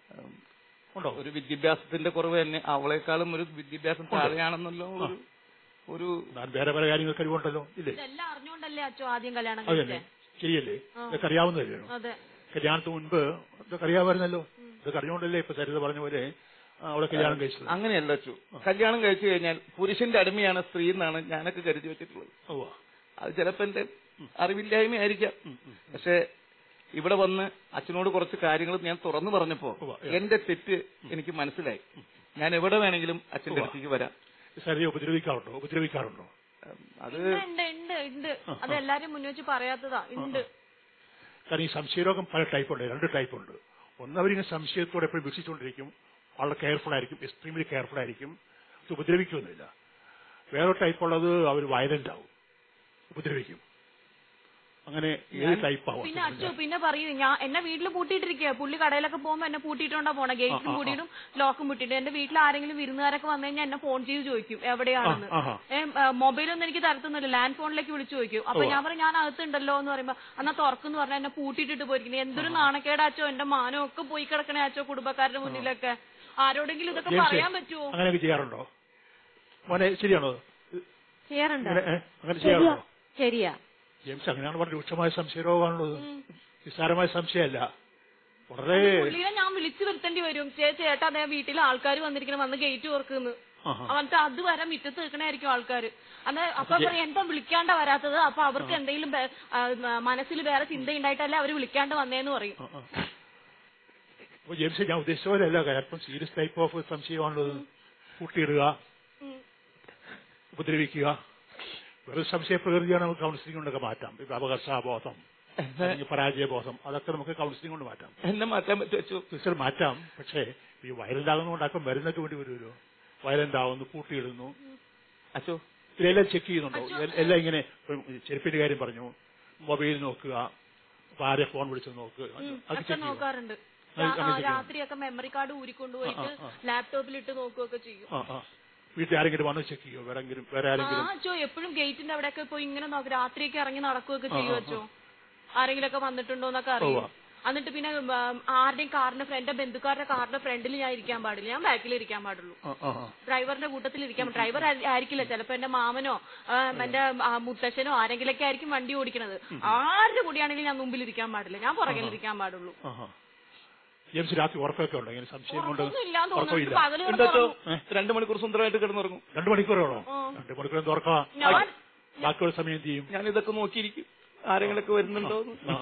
ഒരു വിദ്യാഭ്യാസത്തിന്റെ കുറവ് തന്നെ, അവളെക്കാളും ഒരു വിദ്യാഭ്യാസം താഴെയാണെന്നല്ലോ ഒരു വേറെ പല കാര്യങ്ങൾ കഴിവുണ്ടല്ലോ ഇല്ലേ? ഇതെല്ലാം അറിഞ്ഞുകൊണ്ടല്ലേ അച്ചോ ആദ്യം കല്യാണം ശരിയല്ലേ? ഇതൊക്കെ അറിയാവുന്നതല്ലേ? കല്യാണത്തിന് മുൻപ് ഇതൊക്കെ അറിയാമായിരുന്നല്ലോ. ഇതൊക്കെ അറിഞ്ഞുകൊണ്ടല്ലേ ഇപ്പൊ സരിത പറഞ്ഞ പോലെ അവളെ കല്യാണം കഴിച്ചത്? അങ്ങനെയല്ല അച്ചു. കല്യാണം കഴിച്ചു കഴിഞ്ഞാൽ പുരുഷന്റെ അടിമയാണ് സ്ത്രീ എന്നാണ് ഞാനൊക്കെ കരുതി വെച്ചിട്ടുള്ളത്. അത് ചിലപ്പോ എന്റെ അറിവില്ലായ്മയായിരിക്കാം. പക്ഷെ ഇവിടെ വന്ന് അച്ഛനോട് കുറച്ച് കാര്യങ്ങൾ ഞാൻ തുറന്നു പറഞ്ഞപ്പോ എന്റെ തെറ്റ് എനിക്ക് മനസ്സിലായി. ഞാൻ എവിടെ വേണമെങ്കിലും അച്ഛന്റെ അടുത്തേക്ക് വരാം. സരിയെ ഉപദ്രവിക്കാറുണ്ടോ? അത് അത് എല്ലാരും മുന്നിൽ വെച്ച് പറയാത്തതാ. ഉണ്ട്. കാരണം ഈ സംശയരോഗം പല ടൈപ്പുണ്ട്, 2 ടൈപ്പുണ്ട്. ഒന്ന് അവരിങ്ങനെ സംശയത്തോടെ എപ്പോഴും വീക്ഷിച്ചുകൊണ്ടിരിക്കും, വളരെ കെയർഫുൾ ആയിരിക്കും, എക്സ്ട്രീംലി കെയർഫുൾ ആയിരിക്കും, ഉപദ്രവിക്കൊന്നുമില്ല. വേറെ ടൈപ്പുള്ളത് അവർ വയലന്റ് ആവും, ഉപദ്രവിക്കും. അങ്ങനെ ഏത് ടൈപ്പാവും? പിന്നെ അച്ചു പിന്നെ പറയൂ, ഞാൻ എന്നെ വീട്ടിൽ പൂട്ടിയിട്ടിരിക്കുക. പുള്ളി കടയിലൊക്കെ പോകുമ്പോ എന്നെ പൂട്ടിയിട്ടുണ്ടാ പോണേ, ഗേറ്റും പൂട്ടിയിട്ടും ലോക്കും പൂട്ടിയിട്ടും. എന്റെ വീട്ടിൽ ആരെങ്കിലും വിരുന്നുകാരൊക്കെ വന്നു കഴിഞ്ഞാൽ എന്നെ ഫോൺ ചെയ്ത് ചോദിക്കും എവിടെയാണെന്ന്. മൊബൈലൊന്നും എനിക്ക് തരത്തൊന്നുമില്ല, ലാൻഡ് ഫോണിലേക്ക് വിളിച്ചു ചോദിക്കും. അപ്പൊ ഞാൻ പറയും ഞാൻ അകത്തുണ്ടല്ലോ എന്ന് പറയുമ്പോ എന്നാ തുറക്കെന്ന് പറഞ്ഞാൽ എന്നെ പൂട്ടിയിട്ടിട്ട് പോയിരിക്കുന്നത്. എന്തൊരു നാണക്കേടാച്ചോ, എന്റെ മാനമൊക്കെ പോയി കിടക്കണേ അച്ചോ കുടുംബക്കാരുടെ മുന്നിലൊക്കെ. ആരോടെങ്കിലും ഇതൊക്കെ പറയാൻ പറ്റുമോ? അങ്ങനെ ചെയ്യാറുണ്ടോ? ശരിയാണോ? ചെയ്യാറുണ്ടോ? അങ്ങനെ ചെയ്യാറുണ്ടോ? ശരിയാ ജെയിംസ്, അങ്ങനെയാണ് വളരെ രൂക്ഷമായ സംശയരോഗമാണുള്ളത്. നിസ്സാരമായ സംശയമല്ല. വളരെ ഞാൻ വിളിച്ചു വരുത്തേണ്ടി വരും. ചേട്ടാ അതേ വീട്ടിൽ ആൾക്കാർ വന്നിരിക്കണം, വന്ന് ഗേറ്റ് ഓർക്കുന്നു. അവർക്ക് അതുവരെ മുറ്റത്ത് നിൽക്കണായിരിക്കും ആൾക്കാർ. അന്ന് അപ്പൊ പറയും എന്താ വിളിക്കാണ്ട വരാത്തത്? അപ്പൊ അവർക്ക് എന്തെങ്കിലും മനസ്സിൽ വേറെ ചിന്ത ഉണ്ടായിട്ടല്ലേ അവര് വിളിക്കാണ്ട് വന്നേന്ന് പറയും. ജെയിംസ്, ഞാൻ ഉദ്ദേശിച്ച പോലെ അല്ല, കാരണം സീരിയസ് ടൈപ്പ് ഓഫ് സംശയമാണുള്ളത്. കൂട്ടിയിടുക, ഉപദ്രവിക്കുക, വെറും സംശയ പ്രകൃതിയാണ് നമുക്ക് കൗൺസിലിംഗ് കൊണ്ടൊക്കെ മാറ്റാം. അപകർഷാബോധം പരാജയബോധം, അതൊക്കെ നമുക്ക് കൗൺസിലിംഗ് കൊണ്ട് മാറ്റാം. എന്നെ മാറ്റാൻ പറ്റുമോ? തീർച്ചയായും മാറ്റാം. പക്ഷേ ഈ വയലന്റ് ആകുന്നതുകൊണ്ടാക്കും മരുന്നൊക്കെ വേണ്ടി വരുമല്ലോ. വയലന്റ് ആവുന്നു, കൂട്ടിയിടുന്നു. അച്ഛോ ഇതിലെല്ലാം ചെക്ക് ചെയ്യുന്നുണ്ടോ? എല്ലാം ഇങ്ങനെ ചെരുപ്പിന്റെ കാര്യം പറഞ്ഞു, മൊബൈൽ നോക്കുക, ആരെ ഫോൺ വിളിച്ച് നോക്കുക, അതൊക്കെ നോക്കാറുണ്ട്. രാത്രിയൊക്കെ മെമ്മറി കാർഡ് ഊരിക്കൊണ്ടുപോയിട്ട് ലാപ്ടോപ്പിൽ ഇട്ട് നോക്കുകയൊക്കെ ചെയ്യും. വീട്ടിൽ ആരെങ്കിലും വന്ന് ചെക്ക് ചെയ്യോ? വേറെ ആരെങ്കിലും? അച്ഛോ എപ്പോഴും ഗേറ്റിന്റെ അവിടെയൊക്കെ പോയി ഇങ്ങനെ നോക്കും. രാത്രിയൊക്കെ ഇറങ്ങി നടക്കുകയൊക്കെ ചെയ്യും അച്ഛോ. ആരെങ്കിലും ഒക്കെ വന്നിട്ടുണ്ടോ എന്നൊക്കെ അറിയും. എന്നിട്ട് പിന്നെ ആരുടെയും കാറിന്റെ എന്റെ ബന്ധുക്കാരുടെ കാറിന്റെ ഫ്രണ്ടിൽ ഞാൻ ഇരിക്കാൻ പാടില്ല, ഞാൻ ബാക്കിൽ ഇരിക്കാൻ പാടുള്ളൂ. ഡ്രൈവറിന്റെ കൂട്ടത്തിൽ ഇരിക്കാൻ. ഡ്രൈവർ ആയിരിക്കില്ല, ചിലപ്പോ എന്റെ മാമനോ എന്റെ മുത്തശ്ശനോ ആരെങ്കിലൊക്കെ ആയിരിക്കും വണ്ടി ഓടിക്കണത്. ആരുടെ കൂടിയാണെങ്കിലും ഞാൻ മുമ്പിൽ ഇരിക്കാൻ പാടില്ല, ഞാൻ പുറകിൽ ഇരിക്കാൻ പാടുള്ളൂ. ജെയിംസ് രാത്രി ഉറക്കമൊക്കെ ഉണ്ടോ? ഇങ്ങനെ സംശയം കൊണ്ട് 2 മണിക്കൂർ സുന്ദരമായിട്ട് കിടന്നുറങ്ങും. 2 മണിക്കൂറാണോ? 2 മണിക്കൂർ എന്ത് ഉറക്കാ? ബാക്കിയുള്ള സമയം ചെയ്യും. ഞാൻ ഇതൊക്കെ നോക്കിയിരിക്കും, ആരെങ്കിലൊക്കെ വരുന്നുണ്ടോ.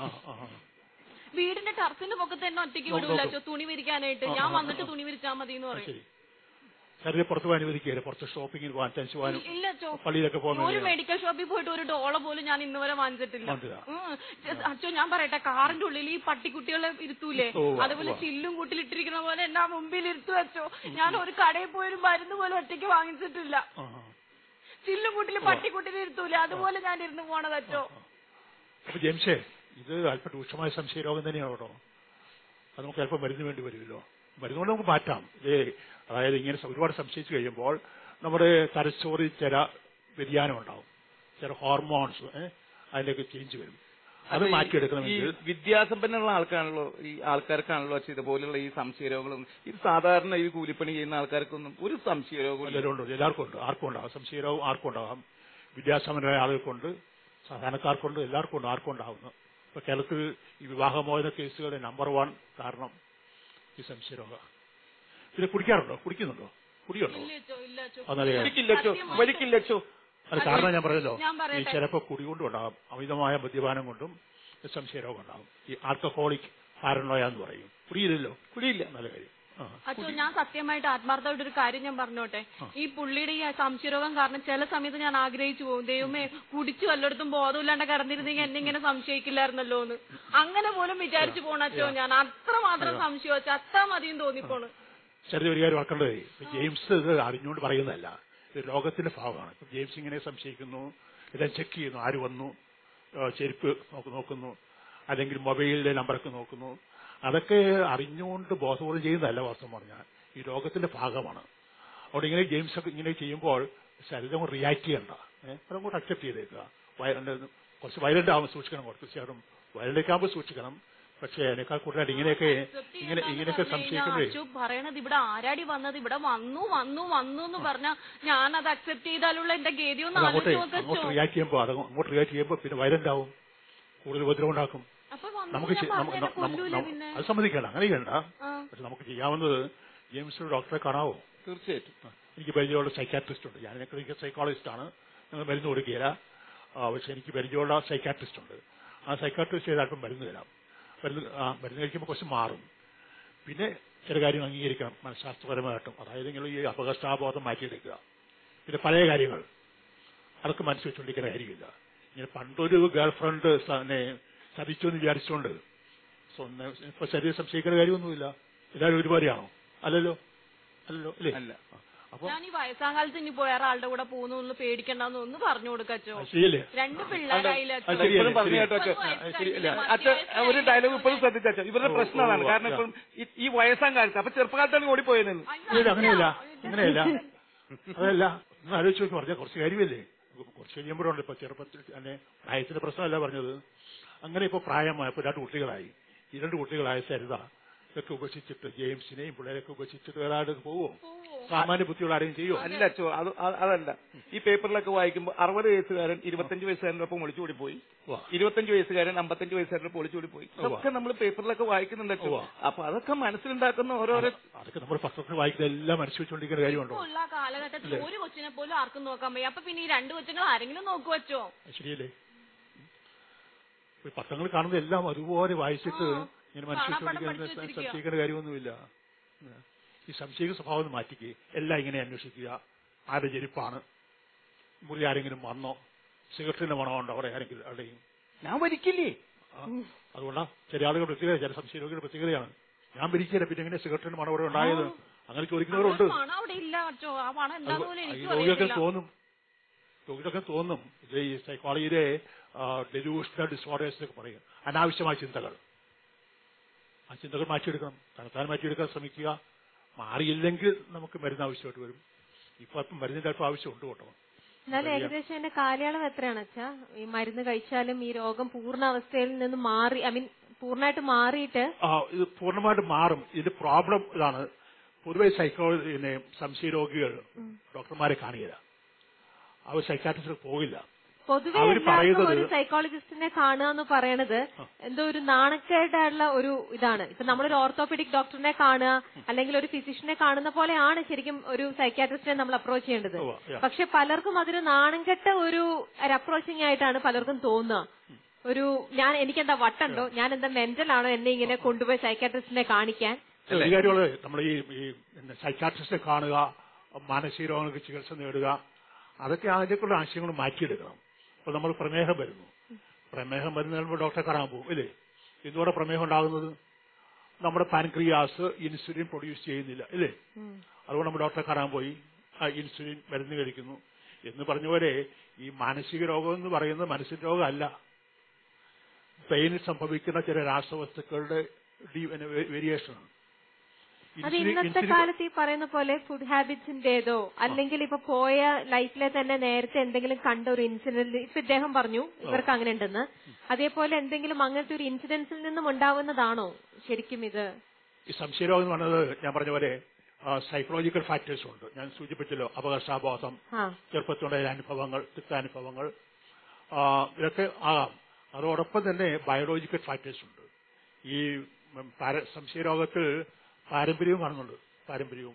വീടിന്റെ ടെറസിന്റെ പൊക്കത്ത് തന്നെ ഒറ്റയ്ക്ക് വിടൂല തുണി വിരിക്കാനായിട്ട്. ഞാൻ വന്നിട്ട് തുണി വിരിച്ചാൽ മതി എന്ന് പറയും. ശരീരം പുറത്ത് പോകാൻ അനുവദിക്കുകയില്ല, പുറത്ത് ഷോപ്പിങ്ങിന് പോകാൻ, ടെൻഷൻ പോകാനും പള്ളിയിലൊക്കെ പോകുന്നത്. ഒരു മെഡിക്കൽ ഷോപ്പിൽ പോയിട്ട് ഒരു ഡോള പോലും ഞാൻ ഇന്ന് വരെ വാങ്ങിച്ചിട്ടില്ല. അച്ഛോ ഞാൻ പറയട്ടെ, കാറിന്റെ ഉള്ളിൽ ഈ പട്ടിക്കുട്ടികളെ ഇരുത്തൂലേ, അതുപോലെ ചില്ലും കൂട്ടിലിട്ടിരിക്കുന്ന പോലെ എന്നാ മുമ്പിൽ ഇരുത്തു വെച്ചോ. ഞാൻ ഒരു കടയിൽ പോയൊരു മരുന്ന് പോലും ഒറ്റയ്ക്ക് വാങ്ങിച്ചിട്ടില്ല. ചില്ലും കൂട്ടിൽ പട്ടിക്കുട്ടിൽ ഇരുത്തൂലേ, അതുപോലെ ഞാൻ ഇരുന്ന് പോണത് അച്ഛോ. ജെയിംസേ, ഇത് അല്പം രൂക്ഷമായ സംശയരോഗം തന്നെയാണ് കേട്ടോ. അത് നമുക്ക് അല്പം മരുന്ന് വേണ്ടി വരുമല്ലോ. മരുന്നുകൊണ്ട് നമുക്ക് മാറ്റാം. അതായത് ഇങ്ങനെ ഒരുപാട് സംശയിച്ചു കഴിയുമ്പോൾ നമ്മുടെ തലച്ചോറിൽ ചില വ്യതിയാനം ഉണ്ടാവും, ചില ഹോർമോൺസ് അതിലേക്ക് ചേഞ്ച് വരും. അത് മാറ്റിയെടുക്കണമെങ്കിൽ വിദ്യാസമ്പന്നുള്ള ആൾക്കാർക്കാണല്ലോ ഇതുപോലുള്ള ഈ സംശയരോഗങ്ങളും. ഇത് സാധാരണ ഈ കൂലിപ്പണി ചെയ്യുന്ന ആൾക്കാർക്കൊന്നും ഒരു സംശയരോഗം എല്ലാവർക്കും ഉണ്ട്. ആർക്കും ഉണ്ടാകും സംശയരോഗം, ആർക്കും ഉണ്ടാകാം. വിദ്യാസമ്പന്നരായ ആളുകൾക്കുണ്ട്, സാധാരണക്കാർക്കുണ്ട്, എല്ലാവർക്കും ഉണ്ട്, ആർക്കും ഉണ്ടാകുന്നു. ഇപ്പൊ കേരളത്തിൽ ഈ വിവാഹമോചന കേസുകളുടെ നമ്പർ 1 കാരണം ഈ സംശയരോഗം. പിന്നെ കുടിക്കാറുണ്ടോ? കുടിക്കുന്നുണ്ടോ? കുടിയുണ്ടോ? വലിക്കില്ലച്ചോ. അത് കാരണം ഞാൻ പറഞ്ഞല്ലോ, ഈ ചിലപ്പോൾ കുടി കൊണ്ടും ഉണ്ടാകും, അമിതമായ മദ്യപാനം കൊണ്ടും സംശയരോഗം ഉണ്ടാകും. ഈ ആൽക്കഹോളിക് പാരനോയ എന്ന് പറയും. കുടിയില്ലല്ലോ, കുടിയില്ല, നല്ല കാര്യം. അച്ഛോ ഞാൻ സത്യമായിട്ട് ആത്മാർത്ഥമായിട്ട് ഒരു കാര്യം ഞാൻ പറഞ്ഞോട്ടെ. ഈ പുള്ളിയുടെ ഈ സംശയരോഗം കാരണം ചില സമയത്ത് ഞാൻ ആഗ്രഹിച്ചു പോകും, ദൈവമേ കുടിച്ചു വല്ലയിടത്തും ബോധമില്ലാണ്ട് കിടന്നിരുന്നെങ്കിൽ എന്നെ ഇങ്ങനെ സംശയിക്കില്ലായിരുന്നല്ലോ എന്ന്. അങ്ങനെ പോലും വിചാരിച്ചു പോണ അച്ഛോ ഞാൻ. അത്രമാത്രം സംശയം വെച്ചാൽ അത്ര മതിയും തോന്നിപ്പോണ്. ചെറിയൊരു കാര്യം ഓർക്കേണ്ടത്, ജെയിംസ് ഇത് അറിഞ്ഞുകൊണ്ട് പറയുന്നതല്ല, ഇത് ലോകത്തിന്റെ ഭാഗമാണ്. ജെയിംസ് ഇങ്ങനെ സംശയിക്കുന്നു, ഇതെല്ലാം ചെക്ക് ചെയ്യുന്നു, ആര് വന്നു, ചെരുപ്പ് നോക്കുന്നു, അല്ലെങ്കിൽ മൊബൈലിലെ നമ്പറൊക്കെ നോക്കുന്നു. അതൊക്കെ അറിഞ്ഞുകൊണ്ട് ബോധപൂർവ്വം ചെയ്യുന്നതല്ല വാസ്തവം പറഞ്ഞാൽ, ഈ ലോകത്തിന്റെ ഭാഗമാണ്. അവിടെ ഇങ്ങനെ ജെയിംസ് ഒക്കെ ഇങ്ങനെ ചെയ്യുമ്പോൾ ശരീരം റിയാക്ട് ചെയ്യണ്ട, അതങ്ങോട്ട് അക്സെപ്റ്റ് ചെയ്തേക്കുക. കുറച്ച് വയലന്റ് ആവുമ്പോൾ സൂക്ഷിക്കണം, തീർച്ചയായിട്ടും വയലന്റ് ആകുമ്പോൾ സൂക്ഷിക്കണം. പക്ഷേ അതിനേക്കാൾ കൂടുതൽ ഇങ്ങനെയൊക്കെ സംശയിക്കുന്നേ പറയണത് ഇവിടെ ആരാടി വന്നത്, ഇവിടെ വന്നു വന്നു വന്നു എന്ന് പറഞ്ഞാൽ ഞാൻ അത് അക്സെപ്റ്റ് ചെയ്താലുള്ള എന്റെ ഗതിയൊന്നും അങ്ങോട്ട് റിയാക്ട് ചെയ്യുമ്പോൾ പിന്നെ വയലന്റ് ആവും, കൂടുതൽ ഉപദ്രവം ഉണ്ടാക്കും. നമുക്ക് അത് സമ്മതിക്കണ്ട, അങ്ങനെ ചെയ്യണ്ട. പക്ഷെ നമുക്ക് ചെയ്യാവുന്നത് ജെയിംസ് ഡോക്ടറെ കാണാവോ? തീർച്ചയായിട്ടും. എനിക്ക് പരിചയമുള്ള സൈക്കാട്രിസ്റ്റ് ഉണ്ട്. ഞാൻ ക്ലിനിക്കൽ സൈക്കോളജിസ്റ്റ് ആണ്, നിങ്ങൾ മരുന്ന് കൊടുക്കുകയില്ല. പക്ഷെ എനിക്ക് പരിചയമുള്ള സൈക്കാട്രിസ്റ്റ് ഉണ്ട്. ആ സൈക്കാട്രിസ്റ്റ് ചെയ്ത് അല്പം മരുന്ന് തരാം. മരുന്ന് കഴിക്കുമ്പോൾ കുറച്ച് മാറും. പിന്നെ ചില കാര്യം അംഗീകരിക്കണം മനഃശാസ്ത്രപരമായിട്ടും. അതായത് നിങ്ങൾ ഈ അപകർഷാബോധം മാറ്റിയെടുക്കുക. പിന്നെ പഴയ കാര്യങ്ങൾ അതൊക്കെ മനസ്സ് വെച്ചുകൊണ്ടിരിക്കുന്ന കാര്യമില്ല. ഇങ്ങനെ പണ്ടൊരു ഗേൾ ഫ്രണ്ട് ചതിച്ചു എന്ന് വിചാരിച്ചുകൊണ്ട് ഇപ്പൊ ശരീരം സംശയിക്കുന്ന കാര്യമൊന്നുമില്ല. എല്ലാവരും ഒരുപാടെയാണോ? അല്ലല്ലോ, അല്ലല്ലോ, അല്ലേ? അല്ല. അപ്പൊ ഞാൻ ഈ വയസ്സാം കാലത്ത് ഇനി വേറെ ആളുടെ കൂടെ പോകുന്നു പേടിക്കണ്ടെന്ന് ഒന്ന് പറഞ്ഞു കൊടുക്കോ. ശരിയല്ലേ? 2 പിള്ളേരായില്ല. ഒരു ഡയലോഗ് ഇപ്പോഴും ശ്രദ്ധിച്ചോ. ഇവരുടെ പ്രശ്നം അതാണ്. കാരണം ഇപ്പം ഈ വയസ്സാം കാലത്ത് അപ്പൊ ചെറുപ്പകാലത്താണ് ഓടിപ്പോയെന്ന്. അങ്ങനെയല്ല, അങ്ങനെയല്ല, അതല്ല. ഒന്ന് ആലോചിച്ച് നോക്കി പറഞ്ഞാൽ കുറച്ച് കാര്യമല്ലേ? കുറച്ച് കഴിയുമ്പോഴുണ്ട്. ഇപ്പൊ ചെറുപ്പത്തിൽ തന്നെ പ്രായത്തിന്റെ പ്രശ്നമല്ല പറഞ്ഞത്. അങ്ങനെ ഇപ്പൊ പ്രായമായപ്പോ 2 കുട്ടികളായി. ഈ 2 കുട്ടികളായ സരിത ഇതൊക്കെ ഉപേക്ഷിച്ചിട്ട് ജെയിംസിനെയും പിള്ളേരൊക്കെ ഉപേക്ഷിച്ചിട്ട് വേറെ ആരും പോവോ? സാമാന്യ ബുദ്ധിയുള്ള ആരെയും ചെയ്യോ? അല്ല അച്ഛോ, അതല്ല. ഈ പേപ്പറിലൊക്കെ വായിക്കുമ്പോൾ 60 വയസ്സുകാരൻ 25 വയസ്സുകാരനൊപ്പം ഒളിച്ചുകൂടി പോയി, 25 വയസ്സുകാരൻ 55 വയസ്സുകാരനൊപ്പം ഒളിച്ചുകൂടി പോയി. ഇതൊക്കെ നമ്മൾ പേപ്പറിലൊക്കെ വായിക്കുന്നുണ്ട് അച്ഛോ. അപ്പൊ അതൊക്കെ മനസ്സിലുണ്ടാക്കുന്ന ഓരോരോ അതൊക്കെ നമ്മൾ പത്രത്തിൽ വായിക്കുന്ന എല്ലാം മനസ്സിൽ വെച്ചുകൊണ്ടിരിക്കുന്ന കാര്യമുണ്ടോ? ഉള്ള കാലഘട്ടത്തിൽ ഒരു കൊച്ചിനെ പോലും ആർക്കും നോക്കാൻ വയ്യ. അപ്പൊ പിന്നെ ഈ 2 കൊച്ചുങ്ങൾ ആരെങ്കിലും നോക്കുവച്ചോ? ശരിയല്ലേ? പത്രങ്ങൾ കാണുന്നത് എല്ലാം അതുപോലെ വായിച്ചിട്ട് ഇങ്ങനെ മനസ്സിൽ സംശയിക്കേണ്ട കാര്യമൊന്നുമില്ല. ഈ സംശയിക്കുന്ന സ്വഭാവം മാറ്റിക്ക്. എല്ലാം ഇങ്ങനെ അന്വേഷിക്കുക. ആരുടെ ചെരുപ്പാണ്, മുറി ആരെങ്കിലും വന്നോ, സിഗരറ്റിന്റെ മണമുണ്ടോ, അവിടെ ആരെങ്കിലും അവിടെയും. ഞാൻ വലിക്കില്ലേ? അതുകൊണ്ടാണ് ചില ആളുകൾ പ്രത്യേകത, ചില സംശയരോഗികളുടെ പ്രത്യേകതയാണ്. ഞാൻ പിരിക്കില്ല, പിന്നെ എങ്ങനെ സിഗരറ്റിന് മണം അവിടെ ഉണ്ടായത്, അങ്ങനെ ചോദിക്കുന്നവരുണ്ട്. രോഗികൾക്ക് തോന്നും ഇത് ഈ സൈക്കോളജിയിലെ ഡെലൂഷണൽ ഡിസോർഡേഴ്സ് എന്നൊക്കെ പറയും, അനാവശ്യമായ ചിന്തകൾ. ആ ചിന്തകൾ മാറ്റിയെടുക്കണം, തണുത്താൻ മാറ്റിയെടുക്കാൻ ശ്രമിക്കുക. മാറിയില്ലെങ്കിൽ നമുക്ക് മരുന്ന് ആവശ്യമായിട്ട് വരും. ഇപ്പം മരുന്നിന്റെ അല്പം ആവശ്യമുണ്ട് കേട്ടോ. എന്നാലും ഏകദേശം എന്റെ കാലയളവ് എത്രയാണ് അച്ഛാ? ഈ മരുന്ന് കഴിച്ചാലും ഈ രോഗം പൂർണ്ണാവസ്ഥയിൽ നിന്ന് മാറി, ഐ മീൻ പൂർണ്ണമായിട്ട് മാറിയിട്ട്? ഇത് പൂർണ്ണമായിട്ട് മാറും. ഇതിന്റെ പ്രോബ്ലം ഇതാണ്, പൊതുവെ സംശയരോഗികൾ ഡോക്ടർമാരെ കാണില്ല, അവർ സൈക്കാട്രിസ്റ്റിൽ പോകില്ല. പൊതുവെ ഒരു സൈക്കോളജിസ്റ്റിനെ കാണുക എന്ന് പറയണത് എന്തോ ഒരു നാണക്കേടായുള്ള ഒരു ഇതാണ്. ഇപ്പൊ നമ്മളൊരു ഓർത്തോപെഡിക് ഡോക്ടറിനെ കാണുക അല്ലെങ്കിൽ ഒരു ഫിസിഷ്യനെ കാണുന്ന പോലെയാണ് ശരിക്കും ഒരു സൈക്കാട്രിസ്റ്റിനെ നമ്മൾ അപ്രോച്ച് ചെയ്യേണ്ടത്. പക്ഷെ പലർക്കും അതൊരു നാണംകെട്ട ഒരു അപ്രോച്ചിങ് ആയിട്ടാണ് പലർക്കും തോന്നുക. ഒരു എനിക്കെന്താ വട്ടുണ്ടോ, ഞാൻ എന്താ മെന്റൽ ആണോ എന്നെ ഇങ്ങനെ കൊണ്ടുപോയി സൈക്കാട്രിസ്റ്റിനെ കാണിക്കാൻ? നമ്മൾ ഈ സൈക്കാട്രിസ്റ്റിനെ കാണുക, മാനസിക രോഗങ്ങൾക്ക് ചികിത്സ നേടുക, അതൊക്കെ അതിലേക്കുള്ള ആശയങ്ങൾ മാറ്റിയെടുക്കണം. ഇപ്പൊ നമ്മൾ പ്രമേഹം വരുന്ന ഡോക്ടറെ കാണാൻ പോകും ഇല്ലേ? ഇതോടെ പ്രമേഹം ഉണ്ടാകുന്നത് നമ്മുടെ പാൻക്രിയാസ് ഇൻസുലിൻ പ്രൊഡ്യൂസ് ചെയ്യുന്നില്ല ഇല്ലേ? അതുകൊണ്ട് നമ്മൾ ഡോക്ടറെ കാണാൻ പോയി, ആ ഇൻസുലിൻ മരുന്ന് കഴിക്കുന്നു എന്ന് പറഞ്ഞ പോലെ ഈ മാനസിക രോഗം എന്ന് പറയുന്നത് മനസ്സിന്റെ രോഗമല്ല, ബ്രെയിനിൽ സംഭവിക്കുന്ന ചില രാസവസ്തുക്കളുടെ വേരിയേഷനാണ്. അത് ഇന്നത്തെ കാലത്ത് ഈ പറയുന്ന പോലെ ഫുഡ് ഹാബിറ്റ്സിന്റേതോ അല്ലെങ്കിൽ ഇപ്പൊ പോയ ലൈഫിലെ തന്നെ നേരത്തെ എന്തെങ്കിലും കണ്ട ഒരു ഇൻസിഡന്റ്, ഇപ്പൊ ഇദ്ദേഹം പറഞ്ഞു ഇവർക്ക് അങ്ങനെ ഉണ്ടെന്ന്, അതേപോലെ എന്തെങ്കിലും അങ്ങനത്തെ ഒരു ഇൻസിഡൻസിൽ നിന്നും ഉണ്ടാവുന്നതാണോ ശരിക്കും ഇത്? ഈ സംശയരോഗം എന്ന് പറഞ്ഞത് ഞാൻ പറഞ്ഞ പോലെ സൈക്കോളജിക്കൽ ഫാക്ടേഴ്സ് ഉണ്ട്. ഞാൻ സൂചിപ്പിച്ചല്ലോ, അപകർഷാബോധം, ചെറുപ്പത്തിലുണ്ടായ അനുഭവങ്ങൾ, തിക്താനുഭവങ്ങൾ, ഇതൊക്കെ ആകാം. അതോടൊപ്പം തന്നെ ബയോളജിക്കൽ ഫാക്ടേഴ്സ് ഉണ്ട്. ഈ സംശയരോഗത്തിൽ പാരമ്പര്യവും കാണുന്നുണ്ട്. പാരമ്പര്യവും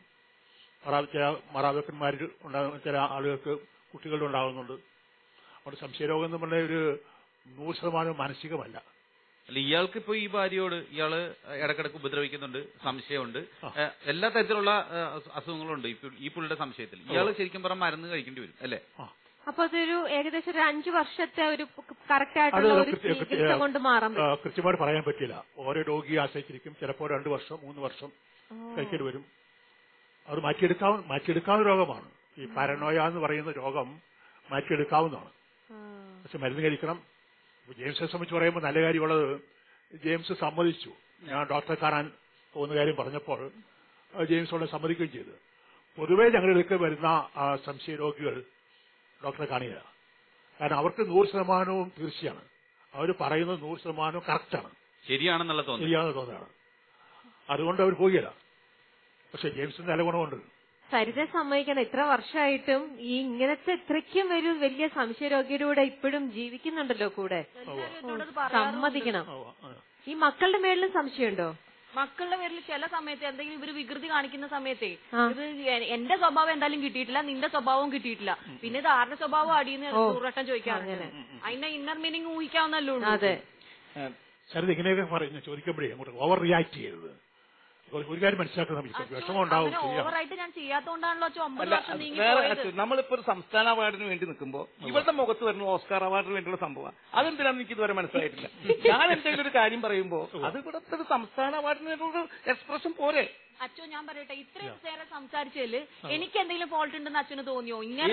ചില മാതാപിതാക്കന്മാരിൽ ഉണ്ടാകുന്ന ചില ആളുകൾക്ക് കുട്ടികളുടെ ഉണ്ടാകുന്നുണ്ട്. അവിടെ സംശയരോഗം എന്ന് പറഞ്ഞ ഒരു 100% മാനസികമല്ല. അല്ല, ഇയാൾക്ക് ഇപ്പൊ ഈ ഭാര്യയോട് ഇയാള് ഇടക്കിടക്ക് ഉപദ്രവിക്കുന്നുണ്ട്, സംശയമുണ്ട്, എല്ലാ തരത്തിലുള്ള അസുഖങ്ങളുണ്ട് ഈ പുള്ളിയുടെ സംശയത്തിൽ. ഇയാള് ശരിക്കും പറഞ്ഞാൽ മരുന്ന് കഴിക്കേണ്ടി വരും അല്ലേ? അപ്പൊ അതൊരു ഏകദേശം ഒരു 5 വർഷത്തെ ഒരു കറക്റ്റ് ആയിട്ടുള്ള ഒരു ചികിത്സ കൊണ്ട് മാറാൻ പറ്റും? കൃത്യമായിട്ട് പറയാൻ പറ്റില്ല, ഓരോ രോഗിയെ ആശ്രയിച്ചിരിക്കും. ചിലപ്പോൾ 2 വർഷം 3 വർഷം കഴിക്കേണ്ടി വരും. അത് മാറ്റിയെടുക്കാവുന്ന രോഗമാണ്. ഈ പാരനോയ എന്ന് പറയുന്ന രോഗം മാറ്റിയെടുക്കാവുന്നതാണ്, പക്ഷെ മരുന്ന് കഴിക്കണം. ജെയിംസിനെ സംബന്ധിച്ച് പറയുമ്പോൾ നല്ല കാര്യമുള്ളത്, ജെയിംസ് സമ്മതിച്ചു. ഞാൻ ഡോക്ടറെ കാണാൻ പോകുന്ന കാര്യം പറഞ്ഞപ്പോൾ ജെയിംസോടെ സമ്മതിക്കുകയും ചെയ്തു. പൊതുവെ ഞങ്ങളിലേക്ക് വരുന്ന സംശയരോഗികൾ ഡോക്ടറെ കാണില്ല, കാരണം അവർക്ക് 100% തീർച്ചയാണ്. അവർ പറയുന്നത് 100% കറക്റ്റാണ്, ശരിയാണെന്നുള്ള തോന്നലാണ്. അതുകൊണ്ട് അവർ പോകില്ല. പക്ഷെ ജെയിംസിന് നല്ല ഗുണമുണ്ട്. സരിത സമ്മതിക്കണം, ഇത്ര വർഷമായിട്ടും ഈ ഇങ്ങനത്തെ ഇത്രയ്ക്കും ഒരു വലിയ സംശയരോഗിയുടെ ഇപ്പോഴും ജീവിക്കുന്നുണ്ടല്ലോ കൂടെ. സമ്മതിക്കണം. ഈ മക്കളുടെ മേളിലും സംശയമുണ്ടോ? മക്കളുടെ പേരിൽ ചില സമയത്ത് എന്തെങ്കിലും ഇവര് വികൃതി കാണിക്കുന്ന സമയത്തെ ഇത് എന്റെ സ്വഭാവം എന്തായാലും കിട്ടിയിട്ടില്ല, നിന്റെ സ്വഭാവവും കിട്ടിയിട്ടില്ല, പിന്നെ ഇത് ആരുടെ സ്വഭാവം അടിയെന്ന് നൂറട്ടം ചോദിക്കാറുണ്ട്. അതിന്റെ ഇന്നർ മീനിങ് ഊഹിക്കാവുന്നല്ലോ. അതെ, സരിത ഇങ്ങനെയൊക്കെ പറഞ്ഞു ചോദിക്കുമ്പോഴേ അങ്ങോട്ട് ഓവർ റിയാക്ട് ചെയ്യരുത്. ഒരു കാര്യം മനസ്സിലാക്കണം, വിഷമം ഉണ്ടാവും. ഓവറായിട്ട് ഞാൻ ചെയ്യാത്തോണ്ടാണല്ലോ 9 വർഷം നീങ്ങി. നമ്മളിപ്പോ ഒരു സംസ്ഥാന അവാർഡിന് വേണ്ടി നിൽക്കുമ്പോ ഇവരുടെ മുഖത്ത് വരുന്ന ഓസ്കാർ അവാർഡിന് വേണ്ടിയുള്ള സംഭവം അതെന്തിനാണെന്ന് എനിക്ക് ഇതുവരെ മനസ്സിലായിട്ടില്ല. ഞാൻ എന്തെങ്കിലും ഒരു കാര്യം പറയുമ്പോ അത് ഇവിടുത്തെ ഒരു സംസ്ഥാന അവാർഡിന് വേണ്ടിയുള്ള എക്സ്പ്രഷൻ പോരെ? അച്ഛോ ഞാൻ പറയട്ടെ, ഇത്രയും നേരം സംസാരിച്ചതില് എനിക്ക് എന്തെങ്കിലും ഫോൾട്ട് ഉണ്ടെന്ന് അച്ഛന് തോന്നിയോ? ഇങ്ങനെ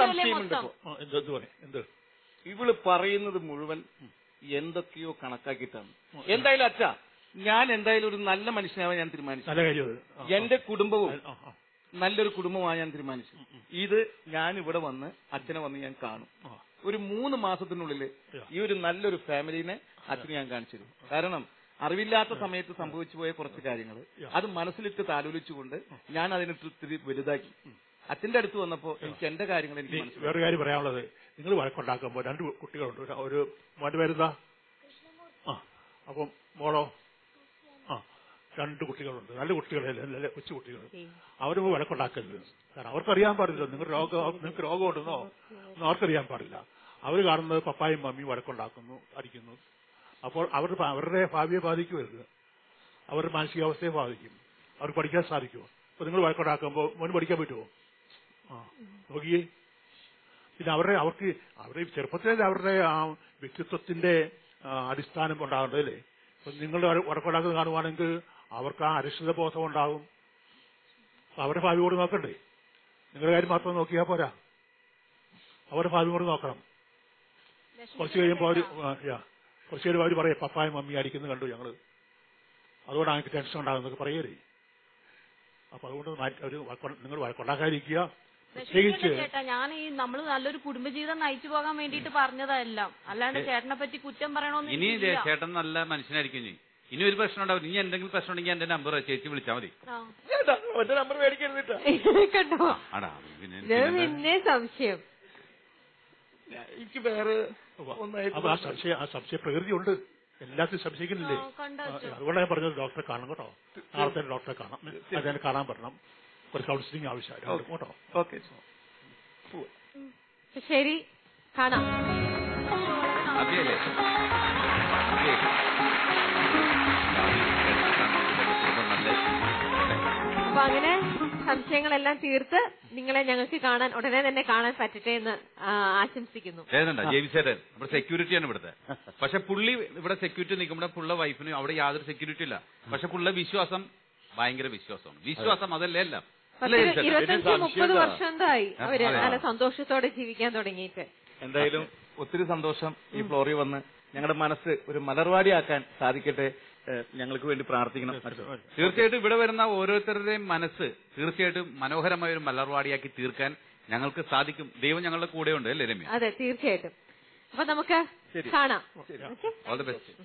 ഇവള് പറയുന്നത് മുഴുവൻ എന്തൊക്കെയോ കണക്കാക്കിയിട്ടാണ്. എന്തായാലും അച്ഛാ, ഞാൻ എന്തായാലും ഒരു നല്ല മനുഷ്യനാവാൻ ഞാൻ തീരുമാനിച്ചു. എന്റെ കുടുംബവും നല്ലൊരു കുടുംബമായി ഞാൻ തീരുമാനിച്ചു. ഇത് ഞാൻ ഇവിടെ വന്ന് അച്ഛനെ വന്ന് ഞാൻ കാണും. ഒരു 3 മാസത്തിനുള്ളിൽ ഈ ഒരു നല്ലൊരു ഫാമിലിനെ അച്ഛന് ഞാൻ കാണിച്ചു തരും. കാരണം അറിവില്ലാത്ത സമയത്ത് സംഭവിച്ചു പോയ കുറച്ച് കാര്യങ്ങൾ അത് മനസ്സിലിട്ട് താലോലിച്ചുകൊണ്ട് ഞാൻ അതിനിട്ട് ഇത്തിരി വലുതാക്കി അച്ഛന്റെ അടുത്ത് വന്നപ്പോ എനിക്ക് എന്റെ കാര്യങ്ങൾ എനിക്ക് മനസ്സിലായി. വേറെ കാര്യം പറയാനുള്ളത്, നിങ്ങൾ വഴക്കുണ്ടാക്കുമ്പോൾ 2 കുട്ടികളുണ്ട്. ഒരു മോന്റെ പേരെന്താ? അപ്പം മോളോ? 2 കുട്ടികളുണ്ട്. നല്ല കുട്ടികളല്ലേ, കൊച്ചു കുട്ടികൾ. അവരും വഴക്കുണ്ടാക്കരുത്. കാരണം അവർക്കറിയാൻ പാടില്ല നിങ്ങൾക്ക് രോഗമുണ്ടെന്നോ ഒന്നും അവർക്കറിയാൻ പാടില്ല. അവർ കാണുന്നത് പപ്പായും മമ്മിയും വഴക്കുണ്ടാക്കുന്നു, അടിക്കുന്നു. അപ്പോൾ അവരുടെ ഭാവിയെ ബാധിക്കുമരുത്, അവരുടെ മാനസികാവസ്ഥയെ ബാധിക്കും. അവർക്ക് പഠിക്കാൻ സാധിക്കുമോ? അപ്പൊ നിങ്ങൾ വഴക്കുണ്ടാക്കുമ്പോൾ മോന് പഠിക്കാൻ പറ്റുമോ? നോക്കിയേ. പിന്നെ അവരുടെ ചെറുപ്പത്തിലെ അവരുടെ ആ വ്യക്തിത്വത്തിന്റെ അടിസ്ഥാനം ഉണ്ടാകേണ്ടത് അല്ലേ? ഇപ്പൊ നിങ്ങൾ വഴക്കുണ്ടാക്കുന്നത് കാണുവാണെങ്കിൽ അവർക്ക് ആ അരക്ഷിത ബോധം ഉണ്ടാകും. അവരുടെ ഭാവി കൂടി നോക്കണ്ടേ? നിങ്ങളുടെ കാര്യം മാത്രം നോക്കിയാൽ പോരാ, അവരുടെ ഭാവി കൂടി നോക്കണം. കുറച്ച് കഴിയുമ്പോൾ അവർ പറയും പപ്പായും മമ്മി അടിക്കുന്നത് കണ്ടു ഞങ്ങള്, അതുകൊണ്ടാണ് എനിക്ക് ടെൻഷൻ ഉണ്ടാകുന്നതൊക്കെ പറയരുേ. അപ്പൊ അതുകൊണ്ട് നിങ്ങൾ വഴക്കുണ്ടാക്കാതിരിക്കുക. ചേട്ടാ, ഞാൻ ഈ നമ്മള് നല്ലൊരു കുടുംബജീവിതം നയിച്ചു പോകാൻ വേണ്ടിട്ട് പറഞ്ഞതെല്ലാം, അല്ലാണ്ട് ചേട്ടനെ പറ്റി കുറ്റം പറയണമെന്ന്. ഇനി ചേട്ടൻ നല്ല മനുഷ്യനായിരിക്കും. ഇനി ഒരു പ്രശ്നം ഉണ്ടാവും. ഇനി എന്തെങ്കിലും പ്രശ്നം ഉണ്ടെങ്കിൽ എന്റെ നമ്പർ ചേച്ചി വിളിച്ചാൽ മതി. നമ്പർ മേടിക്കരുത് കേട്ടോ. പിന്നെ സംശയം എനിക്ക് വേറെ സംശയ പ്രകൃതിയുണ്ട്, എല്ലാത്തിനും സംശയിക്കുന്നില്ലേ? അതുകൊണ്ട് ഞാൻ പറഞ്ഞത് ഡോക്ടറെ കാണണം കേട്ടോ. നാളത്തെ ഡോക്ടറെ കാണാം, അതിനെ കാണാൻ പറ്റണം. ഒരു കൗൺസിലിംഗ് ആവശ്യമായിരുന്നു കേട്ടോ. ഓക്കെ, ശരി, കാണാം. അപ്പൊ അങ്ങനെ സംശയങ്ങളെല്ലാം തീർത്ത് നിങ്ങളെ ഞങ്ങൾക്ക് കാണാൻ ഉടനെ തന്നെ കാണാൻ പറ്റട്ടെ എന്ന് ആശംസിക്കുന്നു. ജെയിംസേട്ടൻ നമ്മുടെ സെക്യൂരിറ്റിയാണ് ഇവിടുത്തെ. പക്ഷെ പുള്ളി ഇവിടെ സെക്യൂരിറ്റി നിൽക്കുമ്പോൾ പുള്ള വൈഫിനും അവിടെ യാതൊരു സെക്യൂരിറ്റി ഇല്ല. പക്ഷെ പുള്ള വിശ്വാസം ഭയങ്കര വിശ്വാസമാണ്. വിശ്വാസം അതല്ലേ എല്ലാം. 25-30 വർഷം എന്തായി അവര് നല്ല സന്തോഷത്തോടെ ജീവിക്കാൻ തുടങ്ങിയിട്ട്. എന്തായാലും ഒത്തിരി സന്തോഷം ഈ ഫ്ലോറിൽ വന്ന് ഞങ്ങളുടെ മനസ്സ് ഒരു മലർവാടിയാക്കാൻ സാധിക്കട്ടെ. ഞങ്ങൾക്ക് വേണ്ടി പ്രാർത്ഥിക്കണം. തീർച്ചയായിട്ടും ഇവിടെ വരുന്ന ഓരോരുത്തരുടെയും മനസ്സ് തീർച്ചയായിട്ടും മനോഹരമായ ഒരു മലർവാടിയാക്കി തീർക്കാൻ ഞങ്ങൾക്ക് സാധിക്കും. ദൈവം ഞങ്ങളുടെ കൂടെയുണ്ട് അല്ലേ രമ്യ? അതെ, തീർച്ചയായിട്ടും. അപ്പൊ നമുക്ക് കാണാം. All the best.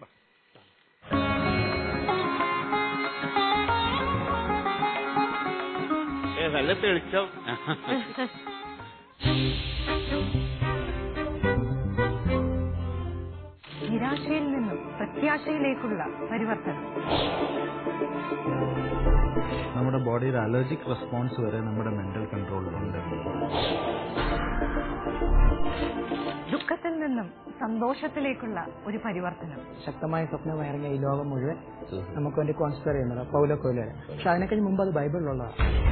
നല്ല തെളിച്ചം. നിരാശയിൽ നിന്നും പ്രത്യാശയിലേക്കുള്ള പരിവർത്തനം. നമ്മുടെ ബോഡിയിൽ അലർജിക് റെസ്പോൺസ് വരെ നമ്മുടെ മെന്റൽ കൺട്രോളിലുണ്ട്. ദുഃഖത്തിൽ നിന്നും സന്തോഷത്തിലേക്കുള്ള ഒരു പരിവർത്തനം. ശക്തമായ സ്വപ്നം ഇറങ്ങിയ ഈ ലോകം മുഴുവൻ നമുക്ക് വേണ്ടി കോൺസ്പയർ ചെയ്യുന്നത് പൗലോ കൊയ്ലോ. പക്ഷെ അതിനൊക്കെ മുമ്പ് അത് ബൈബിളിലുള്ളതാണ്.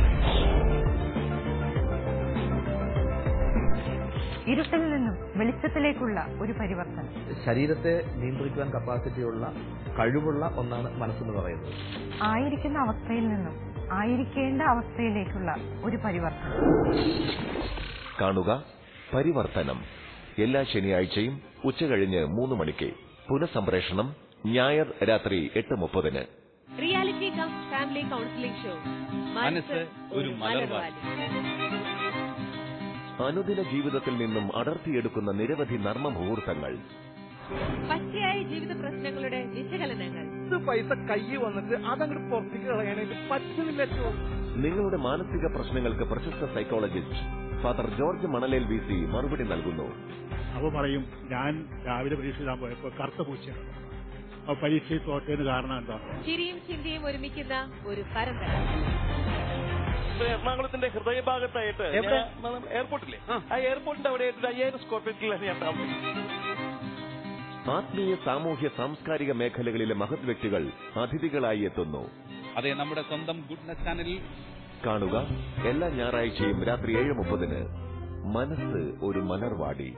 ഇരുട്ടിൽ നിന്നും വെളിച്ചത്തിലേക്കുള്ള ഒരു പരിവർത്തനം. ശരീരത്തെ നിയന്ത്രിക്കുവാൻ കപ്പാസിറ്റിയുള്ള കഴിവുള്ള ഒന്നാണ് മനസ്സെന്ന് പറയുന്നത്. ആയിരിക്കുന്ന അവസ്ഥയിൽ നിന്നും ആയിരിക്കേണ്ട അവസ്ഥയിലേക്കുള്ള ഒരു പരിവർത്തനം. കാണുക പരിവർത്തനം എല്ലാ ശനിയാഴ്ചയും ഉച്ചകഴിഞ്ഞ് 3 മണിക്ക്. പുനഃസംപ്രേഷണം ഞായർ രാത്രി 8:30. Reality cum family counselling show Manasu Oru Malarvadi. അനുദിന ജീവിതത്തിൽ നിന്നും അടർത്തിയെടുക്കുന്ന നിരവധി നർമ്മ മുഹൂർത്തങ്ങൾ, പച്ചയായ ജീവിത പ്രശ്നങ്ങളുടെ വിശകലനങ്ങൾ. പൈസ കയ്യിൽ വന്നിട്ട് അതങ്ങോട്ട് പുറത്തേക്ക് കളയാനായിട്ട് പറ്റുന്നില്ല. നിങ്ങളുടെ മാനസിക പ്രശ്നങ്ങൾക്ക് പ്രശസ്ത psychologist father George Manalel VC മറുപടി നൽകുന്നു. അവ പറയും, ഞാൻ രാവിലെ പരീക്ഷ എഴുതാൻ പോയപ്പോ കറുത്ത പൂച്ചയാണ്. അപ്പൊ പരീക്ഷയിൽ തോറ്റതിന് കാരണം എന്താ? ചിരിയും ചിന്തയും ഒരുമിക്കുന്ന ഒരു പരമ്പര. എറണാകുളത്തിന്റെ ഹൃദയഭാഗത്തായിട്ട് എയർപോർട്ടില്ലേ, ആ എയർപോർട്ടിന്റെ അവിടെ 5000 സ്ക്വയർ ഫീറ്റിലാണ് ഞാൻ താമസിക്കുന്നത്. ആത്മീയ സാമൂഹ്യ സാംസ്കാരിക മേഖലകളിലെ മഹത് വ്യക്തികൾ അതിഥികളായി എത്തുന്നു. അതെ, നമ്മുടെ സ്വന്തം ഗുഡ്നസ് ചാനലിൽ കാണുക എല്ലാ ഞായറാഴ്ചയും രാത്രി 7:30. മനസ്സ് ഒരു മലർവാടി.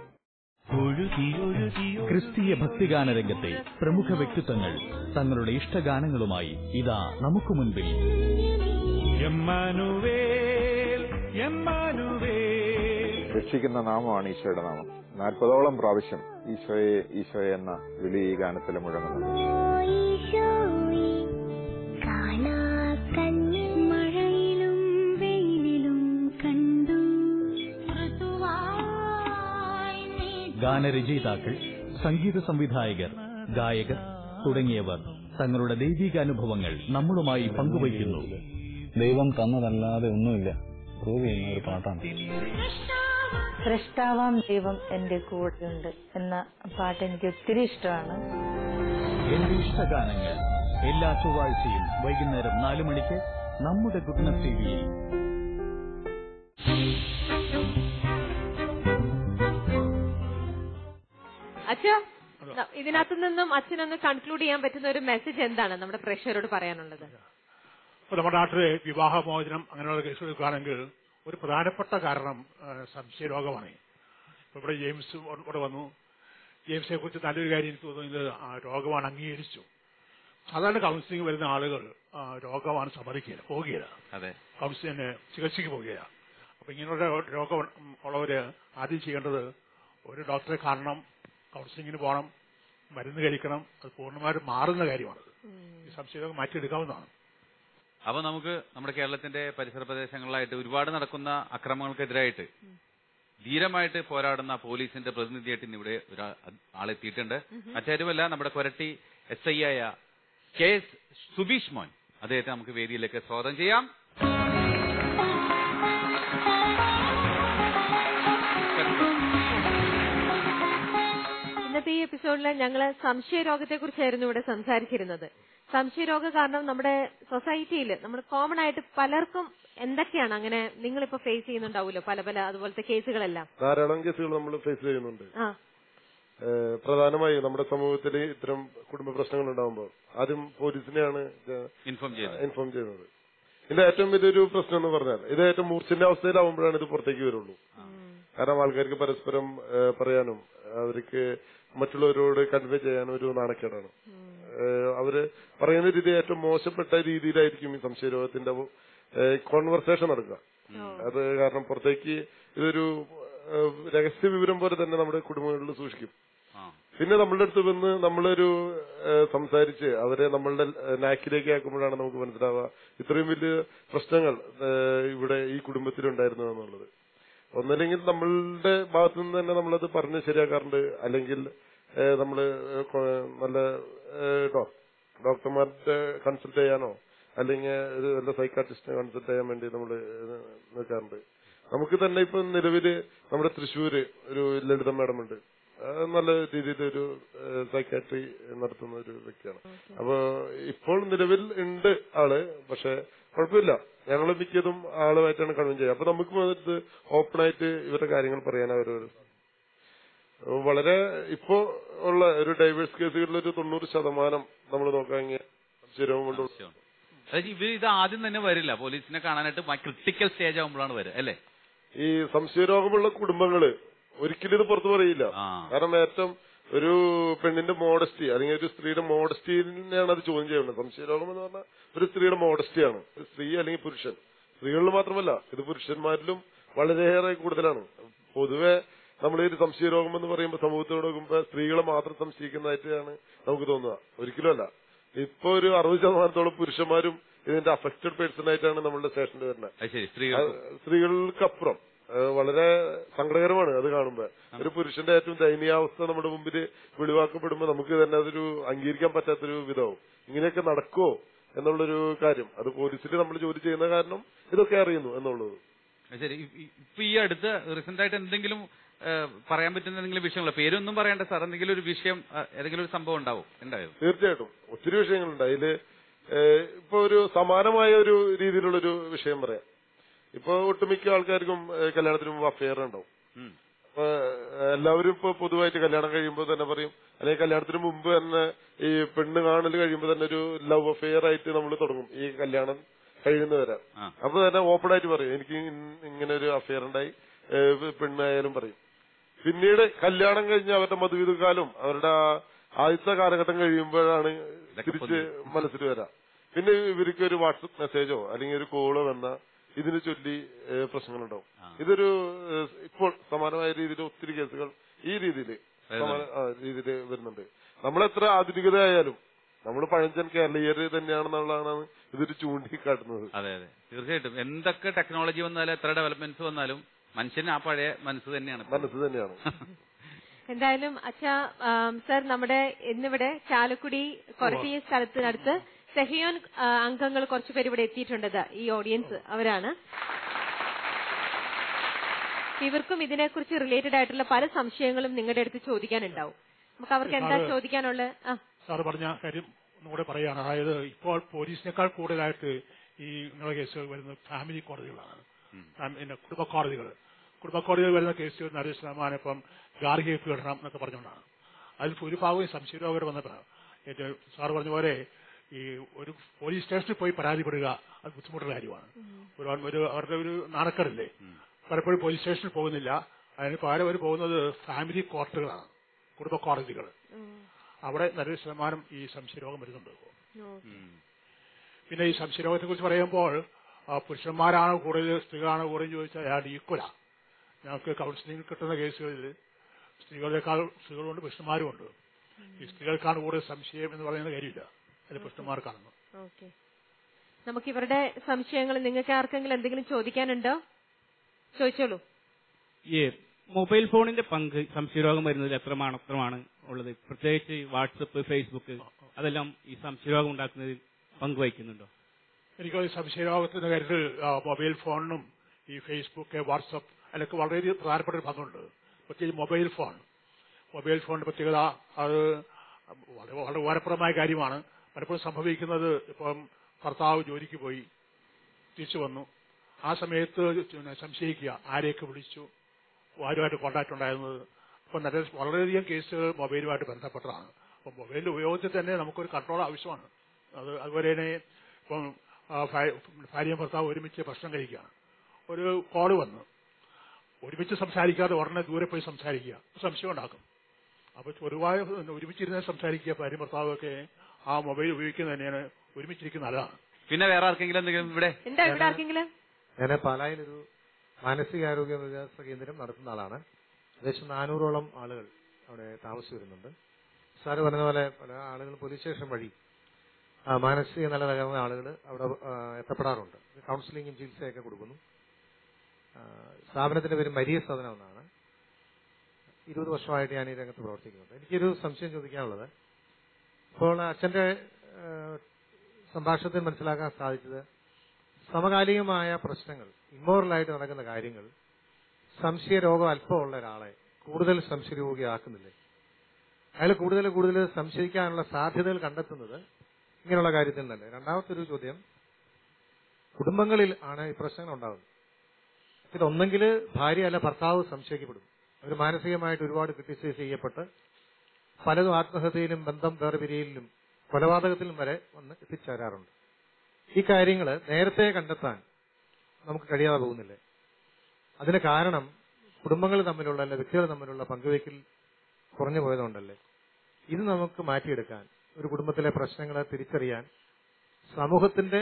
ക്രിസ്തീയ ഭക്തിഗാന രംഗത്തെ പ്രമുഖ വ്യക്തിത്വങ്ങൾ തങ്ങളുടെ ഇഷ്ടഗാനങ്ങളുമായി ഇതാ നമുക്ക് മുൻപിൽ. രക്ഷിക്കുന്ന നാമമാണ് ഈശോയുടെ നാമം. 40ഓളം പ്രാവശ്യം ഈശോയെ ഈശോയെ എന്ന വിളി ഈ ഗാനത്തിൽ മുഴങ്ങുന്നു. ഗാനരചയിതാക്കൾ, സംഗീത സംവിധായകർ, ഗായകർ തുടങ്ങിയവർ തങ്ങളുടെ ദൈവികാനുഭവങ്ങൾ നമ്മളുമായി പങ്കുവയ്ക്കുന്നു. ദൈവം തന്നതല്ലാതെ ഒന്നുമില്ല പ്രൂവ് ചെയ്യുന്ന ഒരു പാട്ടാണ്. സൃഷ്ടാവാം ദൈവം എന്റെ കൂടെയുണ്ട് എന്ന പാട്ട് എനിക്ക് ഒത്തിരി ഇഷ്ടമാണ്. എന്റെ ഇഷ്ടഗാനങ്ങൾ എല്ലാ ചൊവ്വാഴ്ചയും വൈകുന്നേരം 4 മണിക്ക് നമ്മുടെ ഗുഡ്നസ് ടിവിയിൽ. അച്ഛാ, ഇതിനകത്തു നിന്നും അച്ഛനൊന്ന് കൺക്ലൂഡ് ചെയ്യാൻ പറ്റുന്ന ഒരു മെസ്സേജ് എന്താണ് നമ്മുടെ പ്രേക്ഷകരോട് പറയാനുള്ളത്? നമ്മുടെ നാട്ടിലെ വിവാഹമോചനം അങ്ങനെയുള്ള കേസ് എടുക്കുകയാണെങ്കിൽ ഒരു പ്രധാനപ്പെട്ട കാരണം സംശയരോഗമാണ്. ഇപ്പൊ ഇവിടെ ജെയിംസ് ഇവിടെ വന്നു. ജെയിംസിനെ കുറിച്ച് നല്ലൊരു കാര്യം എനിക്ക് തോന്നുന്നത് രോഗമാണ് അംഗീകരിച്ചു. സാധാരണ കൗൺസിലിംഗ് വരുന്ന ആളുകൾ രോഗമാണ് സമ്മതിക്കില്ല, പോകുകയില്ല, കൗൺസിലിംഗ് ചികിത്സയ്ക്ക് പോകുകയില്ല. അപ്പൊ ഇങ്ങനെയുള്ള രോഗം ഉള്ളവര് ആദ്യം ചെയ്യേണ്ടത് ഒരു ഡോക്ടറെ കാണണം, കൗൺസിലിങ്ങിന് പോകണം, മരുന്ന് കഴിക്കണം. അത് പൂർണ്ണമായിട്ട് മാറുന്ന കാര്യമാണ്. ഈ സംശയം മാറ്റിയെടുക്കാവുന്നതാണ്. അപ്പൊ നമുക്ക് നമ്മുടെ കേരളത്തിന്റെ പരിസര പ്രദേശങ്ങളിലായിട്ട് ഒരുപാട് നടക്കുന്ന അക്രമങ്ങൾക്കെതിരായിട്ട് ധീരമായിട്ട് പോരാടുന്ന പോലീസിന്റെ പ്രതിനിധിയായിട്ട് ഇവിടെ ആളെത്തിയിട്ടുണ്ട്. മറ്റാരുമല്ല, നമ്മുടെ കൊരട്ടി SI ആയ KS സുബീഷ് മോൻ. അദ്ദേഹത്തെ നമുക്ക് വേദിയിലേക്ക് സ്വാഗതം ചെയ്യാം. ഇന്നത്തെ ഈ എപ്പിസോഡിൽ ഞങ്ങൾ സംശയരോഗത്തെക്കുറിച്ചായിരുന്നു ഇവിടെ സംസാരിച്ചിരുന്നത്. സംശയരോഗം കാരണം നമ്മുടെ സൊസൈറ്റിയിൽ നമ്മൾ കോമൺ ആയിട്ട് പലർക്കും എന്തൊക്കെയാണ് അങ്ങനെ നിങ്ങളിപ്പോ ഫേസ് ചെയ്യുന്നുണ്ടാവുമല്ലോ പല പല അതുപോലത്തെ കേസുകളെല്ലാം? ധാരാളം കേസുകൾ നമ്മൾ ഫേസ് ചെയ്യുന്നുണ്ട്. പ്രധാനമായും നമ്മുടെ സമൂഹത്തിൽ ഇത്തരം കുടുംബ പ്രശ്നങ്ങൾ ഉണ്ടാകുമ്പോൾ ആദ്യം പോലീസിനെയാണ് ഇൻഫോം ചെയ്യുന്നത്. ഇതിന്റെ ഏറ്റവും വലിയൊരു പ്രശ്നം എന്ന് പറഞ്ഞാൽ ഇത് ഏറ്റവും മൂർച്ചന്റെ അവസ്ഥയിലാവുമ്പോഴാണ് ഇത് പുറത്തേക്ക് വരുള്ളൂ. കാരണം ആൾക്കാർക്ക് പരസ്പരം പറയാനും അവർക്ക് മറ്റുള്ളവരോട് കൺവേ ചെയ്യാനും ഒരു നാണക്കേടാണ്. അവര് പറയുന്ന രീതി ഏറ്റവും മോശപ്പെട്ട രീതിയിലായിരിക്കും ഈ സംശയരോഗത്തിന്റെ കോൺവെർസേഷൻ നടക്കുക. അത് കാരണം പുറത്തേക്ക് ഇതൊരു രഹസ്യ വിവരം പോലെ തന്നെ നമ്മുടെ കുടുംബങ്ങളിൽ സൂക്ഷിക്കും. പിന്നെ നമ്മളുടെ അടുത്ത് വന്ന് നമ്മളൊരു സംസാരിച്ച് അവരെ നമ്മളുടെ നാക്കിലേക്ക് ആക്കുമ്പോഴാണ് നമുക്ക് മനസ്സിലാവുക ഇത്രയും വലിയ പ്രശ്നങ്ങൾ ഇവിടെ ഈ കുടുംബത്തിലുണ്ടായിരുന്നു എന്നുള്ളത്. ഒന്നല്ലെങ്കിൽ നമ്മളുടെ ഭാഗത്തു നിന്ന് തന്നെ നമ്മളത് പറഞ്ഞ് ശരിയാക്കാറുണ്ട്, അല്ലെങ്കിൽ നമ്മള് നല്ല ഡോക്ടർമാരുടെ കൺസൾട്ട് ചെയ്യാനോ അല്ലെങ്കിൽ ഒരു നല്ല സൈക്കാട്രിസ്റ്റിനെ കൺസൾട്ട് ചെയ്യാൻ വേണ്ടി നമ്മൾ നിൽക്കാറുണ്ട്. നമുക്ക് തന്നെ ഇപ്പൊ നിലവില് നമ്മുടെ തൃശ്ശൂര് ഒരു ലളിത മാഡം ഉണ്ട്. നല്ല രീതിയിൽ ഒരു സൈക്കാട്രി നടത്തുന്ന ഒരു വ്യക്തിയാണ്. അപ്പൊ ഇപ്പോൾ നിലവിൽ ഉണ്ട് ആള്, പക്ഷെ കുഴപ്പമില്ല, ഞങ്ങൾ മിക്കതും ആളുമായിട്ടാണ് കൺവിൻസ് ചെയ്യുക. അപ്പൊ നമുക്ക് വന്നിട്ട് ഓപ്പണായിട്ട് ഇവരുടെ കാര്യങ്ങൾ പറയാൻ അവരൊരു വളരെ ഇപ്പോ ഉള്ള ഒരു ഡൈവേഴ്സ് കേസുകളിൽ ഒരു 90% നമ്മൾ നോക്കാമെങ്കിൽ ശരിയാവും കൊണ്ട് ഇവർ ഇത് ആദ്യം തന്നെ വരില്ല, പോലീസിനെ കാണാനായിട്ട് ക്രിട്ടിക്കൽ സ്റ്റേജ് ആകുമ്പോഴാണ് വരിക അല്ലേ? ഈ സംശയരോഗമുള്ള കുടുംബങ്ങള് ഒരിക്കലും ഇത് പുറത്തു പറയില്ല. കാരണം ഏറ്റവും ഒരു പെണ്ണിന്റെ മോഡസ്റ്റി അല്ലെങ്കിൽ ഒരു സ്ത്രീയുടെ മോഡസ്റ്റിനെയാണ് അത് ചോദ്യം ചെയ്യുന്നത്. സംശയരോഗം എന്ന് പറഞ്ഞാൽ ഒരു സ്ത്രീയുടെ മോഡസ്റ്റിയാണ്. സ്ത്രീ അല്ലെങ്കിൽ പുരുഷൻ, സ്ത്രീകളിൽ മാത്രമല്ല ഇത് പുരുഷന്മാരിലും വളരെയേറെ കൂടുതലാണ്. പൊതുവെ നമ്മൾ ഈ സംശയരോഗം എന്ന് പറയുമ്പോൾ സമൂഹത്തോട് നോക്കുമ്പോൾ സ്ത്രീകളെ മാത്രം സംശയിക്കുന്നതായിട്ടാണ് നമുക്ക് തോന്നുക. ഒരിക്കലും അല്ല. ഇപ്പൊ ഒരു 60% പുരുഷന്മാരും ഇതിന്റെ അഫക്റ്റഡ് പേഴ്സൺ ആയിട്ടാണ് നമ്മളുടെ സ്റ്റേഷനിൽ വരുന്നത്. സ്ത്രീകൾക്കപ്പുറം വളരെ സങ്കടകരമാണ് അത് കാണുമ്പോ. ഒരു പുരുഷന്റെ ഏറ്റവും ദയനീയാവസ്ഥ നമ്മുടെ മുമ്പിൽ വെളിവാക്കപ്പെടുമ്പോ നമുക്ക് തന്നെ അതൊരു അംഗീകരിക്കാൻ പറ്റാത്തൊരു വിധവും. ഇങ്ങനെയൊക്കെ നടക്കുമോ എന്നുള്ളൊരു കാര്യം അത് പോലീസിൽ നമ്മൾ ജോലി ചെയ്യുന്ന കാരണം ഇതൊക്കെ അറിയുന്നു എന്നുള്ളത്. ശരി, ഇപ്പൊ ഈ അടുത്ത് റീസെന്റ് ആയിട്ട് എന്തെങ്കിലും പറയാൻ പറ്റുന്ന എന്തെങ്കിലും വിഷയങ്ങളോ? പേരൊന്നും പറയണ്ട സാർ, എന്തെങ്കിലും ഒരു വിഷയം, ഏതെങ്കിലും ഒരു സംഭവം ഉണ്ടായോ? തീർച്ചയായിട്ടും ഒത്തിരി വിഷയങ്ങളുണ്ട്. അതില് ഇപ്പൊ ഒരു സമാനമായ ഒരു രീതിയിലുള്ളൊരു വിഷയം പറയാം. ഇപ്പൊ ഒട്ടുമിക്ക ആൾക്കാർക്കും കല്യാണത്തിന് മുമ്പ് അഫെയർ ഉണ്ടാവും. അപ്പൊ എല്ലാവരും ഇപ്പൊ പൊതുവായിട്ട് കല്യാണം കഴിയുമ്പോൾ തന്നെ പറയും, അല്ലെങ്കിൽ കല്യാണത്തിന് മുമ്പ് തന്നെ ഈ പെണ്ണ് കാണൽ കഴിയുമ്പോൾ തന്നെ ഒരു ലവ് അഫെയർ ആയിട്ട് നമ്മൾ തുടങ്ങും ഈ കല്യാണം കഴിയുന്നവരെ. അപ്പൊ തന്നെ ഓപ്പൺ ആയിട്ട് പറയും എനിക്ക് ഇങ്ങനെ ഒരു അഫെയർ ഉണ്ടായി, പെണ്ണായാലും പറയും. പിന്നീട് കല്യാണം കഴിഞ്ഞ് അവരുടെ മധുവിധുകാലം അവരുടെ ആദ്യത്തെ കാലഘട്ടം കഴിയുമ്പോഴാണ് തിരിച്ച് മനസ്സിൽ വരാം. പിന്നെ ഇവർക്ക് ഒരു വാട്സപ്പ് മെസ്സേജോ അല്ലെങ്കിൽ ഒരു കോളോ വന്ന ഇതിന് ചൊല്ലി പ്രശ്നങ്ങളുണ്ടാവും. ഇതൊരു ഇപ്പോൾ സമാനമായ രീതിയിൽ ഒത്തിരി കേസുകൾ ഈ രീതിയിൽ വരുന്നുണ്ട്. നമ്മളെത്ര ആധുനികത ആയാലും നമ്മൾ പഴഞ്ചൻ കേരളീയർ തന്നെയാണെന്നുള്ളതാണ് ഇതൊരു ചൂണ്ടിക്കാട്ടുന്നത്. അതെ അതെ, തീർച്ചയായിട്ടും. എന്തൊക്കെ ടെക്നോളജി വന്നാലും എത്ര ഡെവലപ്മെന്റ്സ് വന്നാലും മനുഷ്യന് ആ പഴയ മനസ്സ് തന്നെയാണ്. എന്തായാലും അച്ഛാ സർ, നമ്മുടെ ഇന്നിവിടെ ചാലക്കുടി കൊരട്ടി സ്ഥലത്തിനടുത്ത് സെഹിയോൻ അംഗങ്ങൾ കുറച്ചുപേര് ഇവിടെ എത്തിയിട്ടുണ്ട്. ഈ ഓഡിയൻസ് അവരാണ്. ഇവർക്കും ഇതിനെക്കുറിച്ച് റിലേറ്റഡ് ആയിട്ടുള്ള പല സംശയങ്ങളും നിങ്ങളുടെ അടുത്ത് ചോദിക്കാനുണ്ടാവും. നമുക്ക് അവർക്ക് എന്താ ചോദിക്കാനുള്ളത്? സാർ പറഞ്ഞ കാര്യം ഒന്നുകൂടെ പറയുകയാണ്. അതായത് ഇപ്പോൾ പോലീസിനേക്കാൾ കൂടുതലായിട്ട് ഈ ഇങ്ങനെയുള്ള കേസുകൾ വരുന്ന ഫാമിലി കോടതികളാണ്, പിന്നെ കുടുംബക്കോടതികൾ വരുന്ന കേസുകൾ 100% ഇപ്പം ഗാർഹിക പീഡനം എന്നൊക്കെ പറഞ്ഞുകൊണ്ടാണ്. അതിൽ ഭൂരിഭാഗവും സംശയരോഗം വന്നപ്പോൾ സാർ പറഞ്ഞ പോലെ ഈ ഒരു പോലീസ് സ്റ്റേഷനിൽ പോയി പരാതിപ്പെടുക അത് ബുദ്ധിമുട്ടുള്ള കാര്യമാണ്. അവരുടെ ഒരു നാണക്കേടല്ലേ. പലപ്പോഴും പോലീസ് സ്റ്റേഷനിൽ പോകുന്നില്ല, അതിന് പകരം അവർ പോകുന്നത് ഫാമിലി കോർട്ടുകളാണ്. കുടുംബ കോടതികൾ. അവിടെ നല്ലൊരു ശതമാനം ഈ സംശയരോഗം വരുന്നുണ്ട്. പിന്നെ ഈ സംശയരോഗത്തെ കുറിച്ച് പറയുമ്പോൾ പുരുഷന്മാരാണ് കൂടുതൽ സ്ത്രീകളാണ് കൂടുതൽ ചോദിച്ചാൽ അയാൾ ഈക്വലാ. ഞങ്ങൾക്ക് കൗൺസിലിംഗ് കിട്ടുന്ന കേസുകളിൽ സ്ത്രീകളെക്കാൾ സ്ത്രീകളുണ്ട് പുരുഷന്മാരുമുണ്ട്. ഈ സ്ത്രീകൾക്കാണ് കൂടുതൽ സംശയം എന്ന് പറയുന്ന കാര്യമില്ല, അത് പുരുഷന്മാർക്കാണെന്ന്. നമുക്ക് ഇവരുടെ സംശയങ്ങൾ നിങ്ങൾക്ക് ആർക്കെങ്കിലും എന്തെങ്കിലും ചോദിക്കാനുണ്ടോ? ചോദിച്ചോളൂ. ഈ മൊബൈൽ ഫോണിന്റെ പങ്ക് സംശയരോഗം വരുന്നതിൽ എത്രമാണ് ഉള്ളത്? പ്രത്യേകിച്ച് വാട്സപ്പ്, ഫേസ്ബുക്ക് അതെല്ലാം ഈ സംശയരോഗം ഉണ്ടാക്കുന്നതിൽ പങ്കുവഹിക്കുന്നുണ്ടോ? എനിക്ക് സംശയരോഗത്തിന്റെ കാര്യത്തിൽ മൊബൈൽ ഫോണിനും ഈ ഫേസ്ബുക്ക്, വാട്സപ്പ് അതിലൊക്കെ വളരെ പ്രധാനപ്പെട്ട ഒരു പങ്കുണ്ട്. പ്രത്യേകിച്ച് മൊബൈൽ ഫോണിന്റെ പ്രത്യേകത അത് വളരെ ഉപകാരപ്രദമായ കാര്യമാണ്. പലപ്പോഴും സംഭവിക്കുന്നത് ഇപ്പം ഭർത്താവ് ജോലിക്ക് പോയി തിരിച്ചു വന്നു, ആ സമയത്ത് സംശയിക്കുക ആരെയൊക്കെ വിളിച്ചു, ആരുമായിട്ട് കോണ്ടാക്ട് ഉണ്ടായിരുന്നത്. അപ്പം വളരെയധികം കേസുകൾ മൊബൈലുമായിട്ട് ബന്ധപ്പെട്ടതാണ്. അപ്പം മൊബൈലിന്റെ ഉപയോഗത്തിൽ തന്നെ നമുക്കൊരു കൺട്രോൾ ആവശ്യമാണ്. അതുപോലെ തന്നെ ഇപ്പം ഭാര്യയും ഭർത്താവ് ഒരുമിച്ച് ഭക്ഷണം കഴിക്കുകയാണ്, ഒരു കോള് വന്ന് ഒരുമിച്ച് സംസാരിക്കാതെ ഉടനെ ദൂരെ പോയി സംസാരിക്കുക, സംശയം ഉണ്ടാക്കും. അപ്പൊ ഒരുമിച്ചിരുന്ന് സംസാരിക്കുക ഭാര്യ ഭർത്താവൊക്കെ ആ മൊബൈൽ ഉപയോഗിക്കുന്നത് തന്നെയാണ് ഒരുമിച്ചിരിക്കുന്ന നല്ലതാണ്. പിന്നെ വേറെ ആർക്കെങ്കിലും എന്തെങ്കിലും ഇവിടെ ഞാൻ പാലായിലൊരു മാനസികാരോഗ്യ വികാസ കേന്ദ്രം നടത്തുന്ന ആളാണ്. ഏകദേശം 400ഓളം ആളുകൾ അവിടെ താമസിച്ചു വരുന്നുണ്ട്. സാറ് പറഞ്ഞ പോലെ പല ആളുകൾ പോലീസ് സ്റ്റേഷൻ വഴി മാനസിക നില തകർന്ന ആളുകൾ അവിടെ എത്തപ്പെടാറുണ്ട്. കൗൺസിലിംഗും ചികിത്സയൊക്കെ കൊടുക്കുന്നു. സ്ഥാപനത്തിന്റെ പേര് മരിയ സദനം എന്നാണ്. 20 വർഷമായിട്ട് ഞാൻ ഈ രംഗത്ത് പ്രവർത്തിക്കുന്നുണ്ട്. എനിക്കൊരു സംശയം ചോദിക്കാനുള്ളത്, ഇപ്പോൾ അച്ഛന്റെ സംഭാഷണത്തിൽ മനസ്സിലാക്കാൻ സാധിച്ചത് സമകാലികമായ പ്രശ്നങ്ങൾ, ഇമ്മോറലായിട്ട് നടക്കുന്ന കാര്യങ്ങൾ സംശയരോഗം അല്പമുള്ള ഒരാളെ കൂടുതൽ സംശയരോഗിയാക്കുന്നില്ലേ? അയാൾ കൂടുതൽ സംശയിക്കാനുള്ള സാധ്യതകൾ കണ്ടെത്തുന്നത് ഇങ്ങനെയുള്ള കാര്യത്തിൽ തന്നെ. രണ്ടാമത്തെ ഒരു ചോദ്യം, കുടുംബങ്ങളിൽ ആണ് ഈ പ്രശ്നങ്ങൾ ഉണ്ടാകുന്നത്. ഇതൊന്നെങ്കിൽ ഭാര്യ അല്ല ഭർത്താവ് സംശയിക്കപ്പെടും. അവർ മാനസികമായിട്ട് ഒരുപാട് ക്രിട്ടിസൈസ് ചെയ്യപ്പെട്ട് പലതും ആത്മഹത്യയിലും ബന്ധം വേർപിരിയലിലും കൊലപാതകത്തിലും വരെ വന്ന് എത്തിച്ചേരാറുണ്ട്. ഈ കാര്യങ്ങൾ നേരത്തെ കണ്ടെത്താൻ നമുക്ക് കഴിയാതെ പോകുന്നില്ലേ? അതിന് കാരണം കുടുംബങ്ങൾ തമ്മിലുള്ള അല്ലെ വ്യക്തികൾ തമ്മിലുള്ള പങ്കുവയ്ക്കൽ കുറഞ്ഞു പോയതുകൊണ്ടല്ലേ? ഇത് നമുക്ക് മാറ്റിയെടുക്കാൻ, ഒരു കുടുംബത്തിലെ പ്രശ്നങ്ങളെ തിരിച്ചറിയാൻ സമൂഹത്തിന്റെ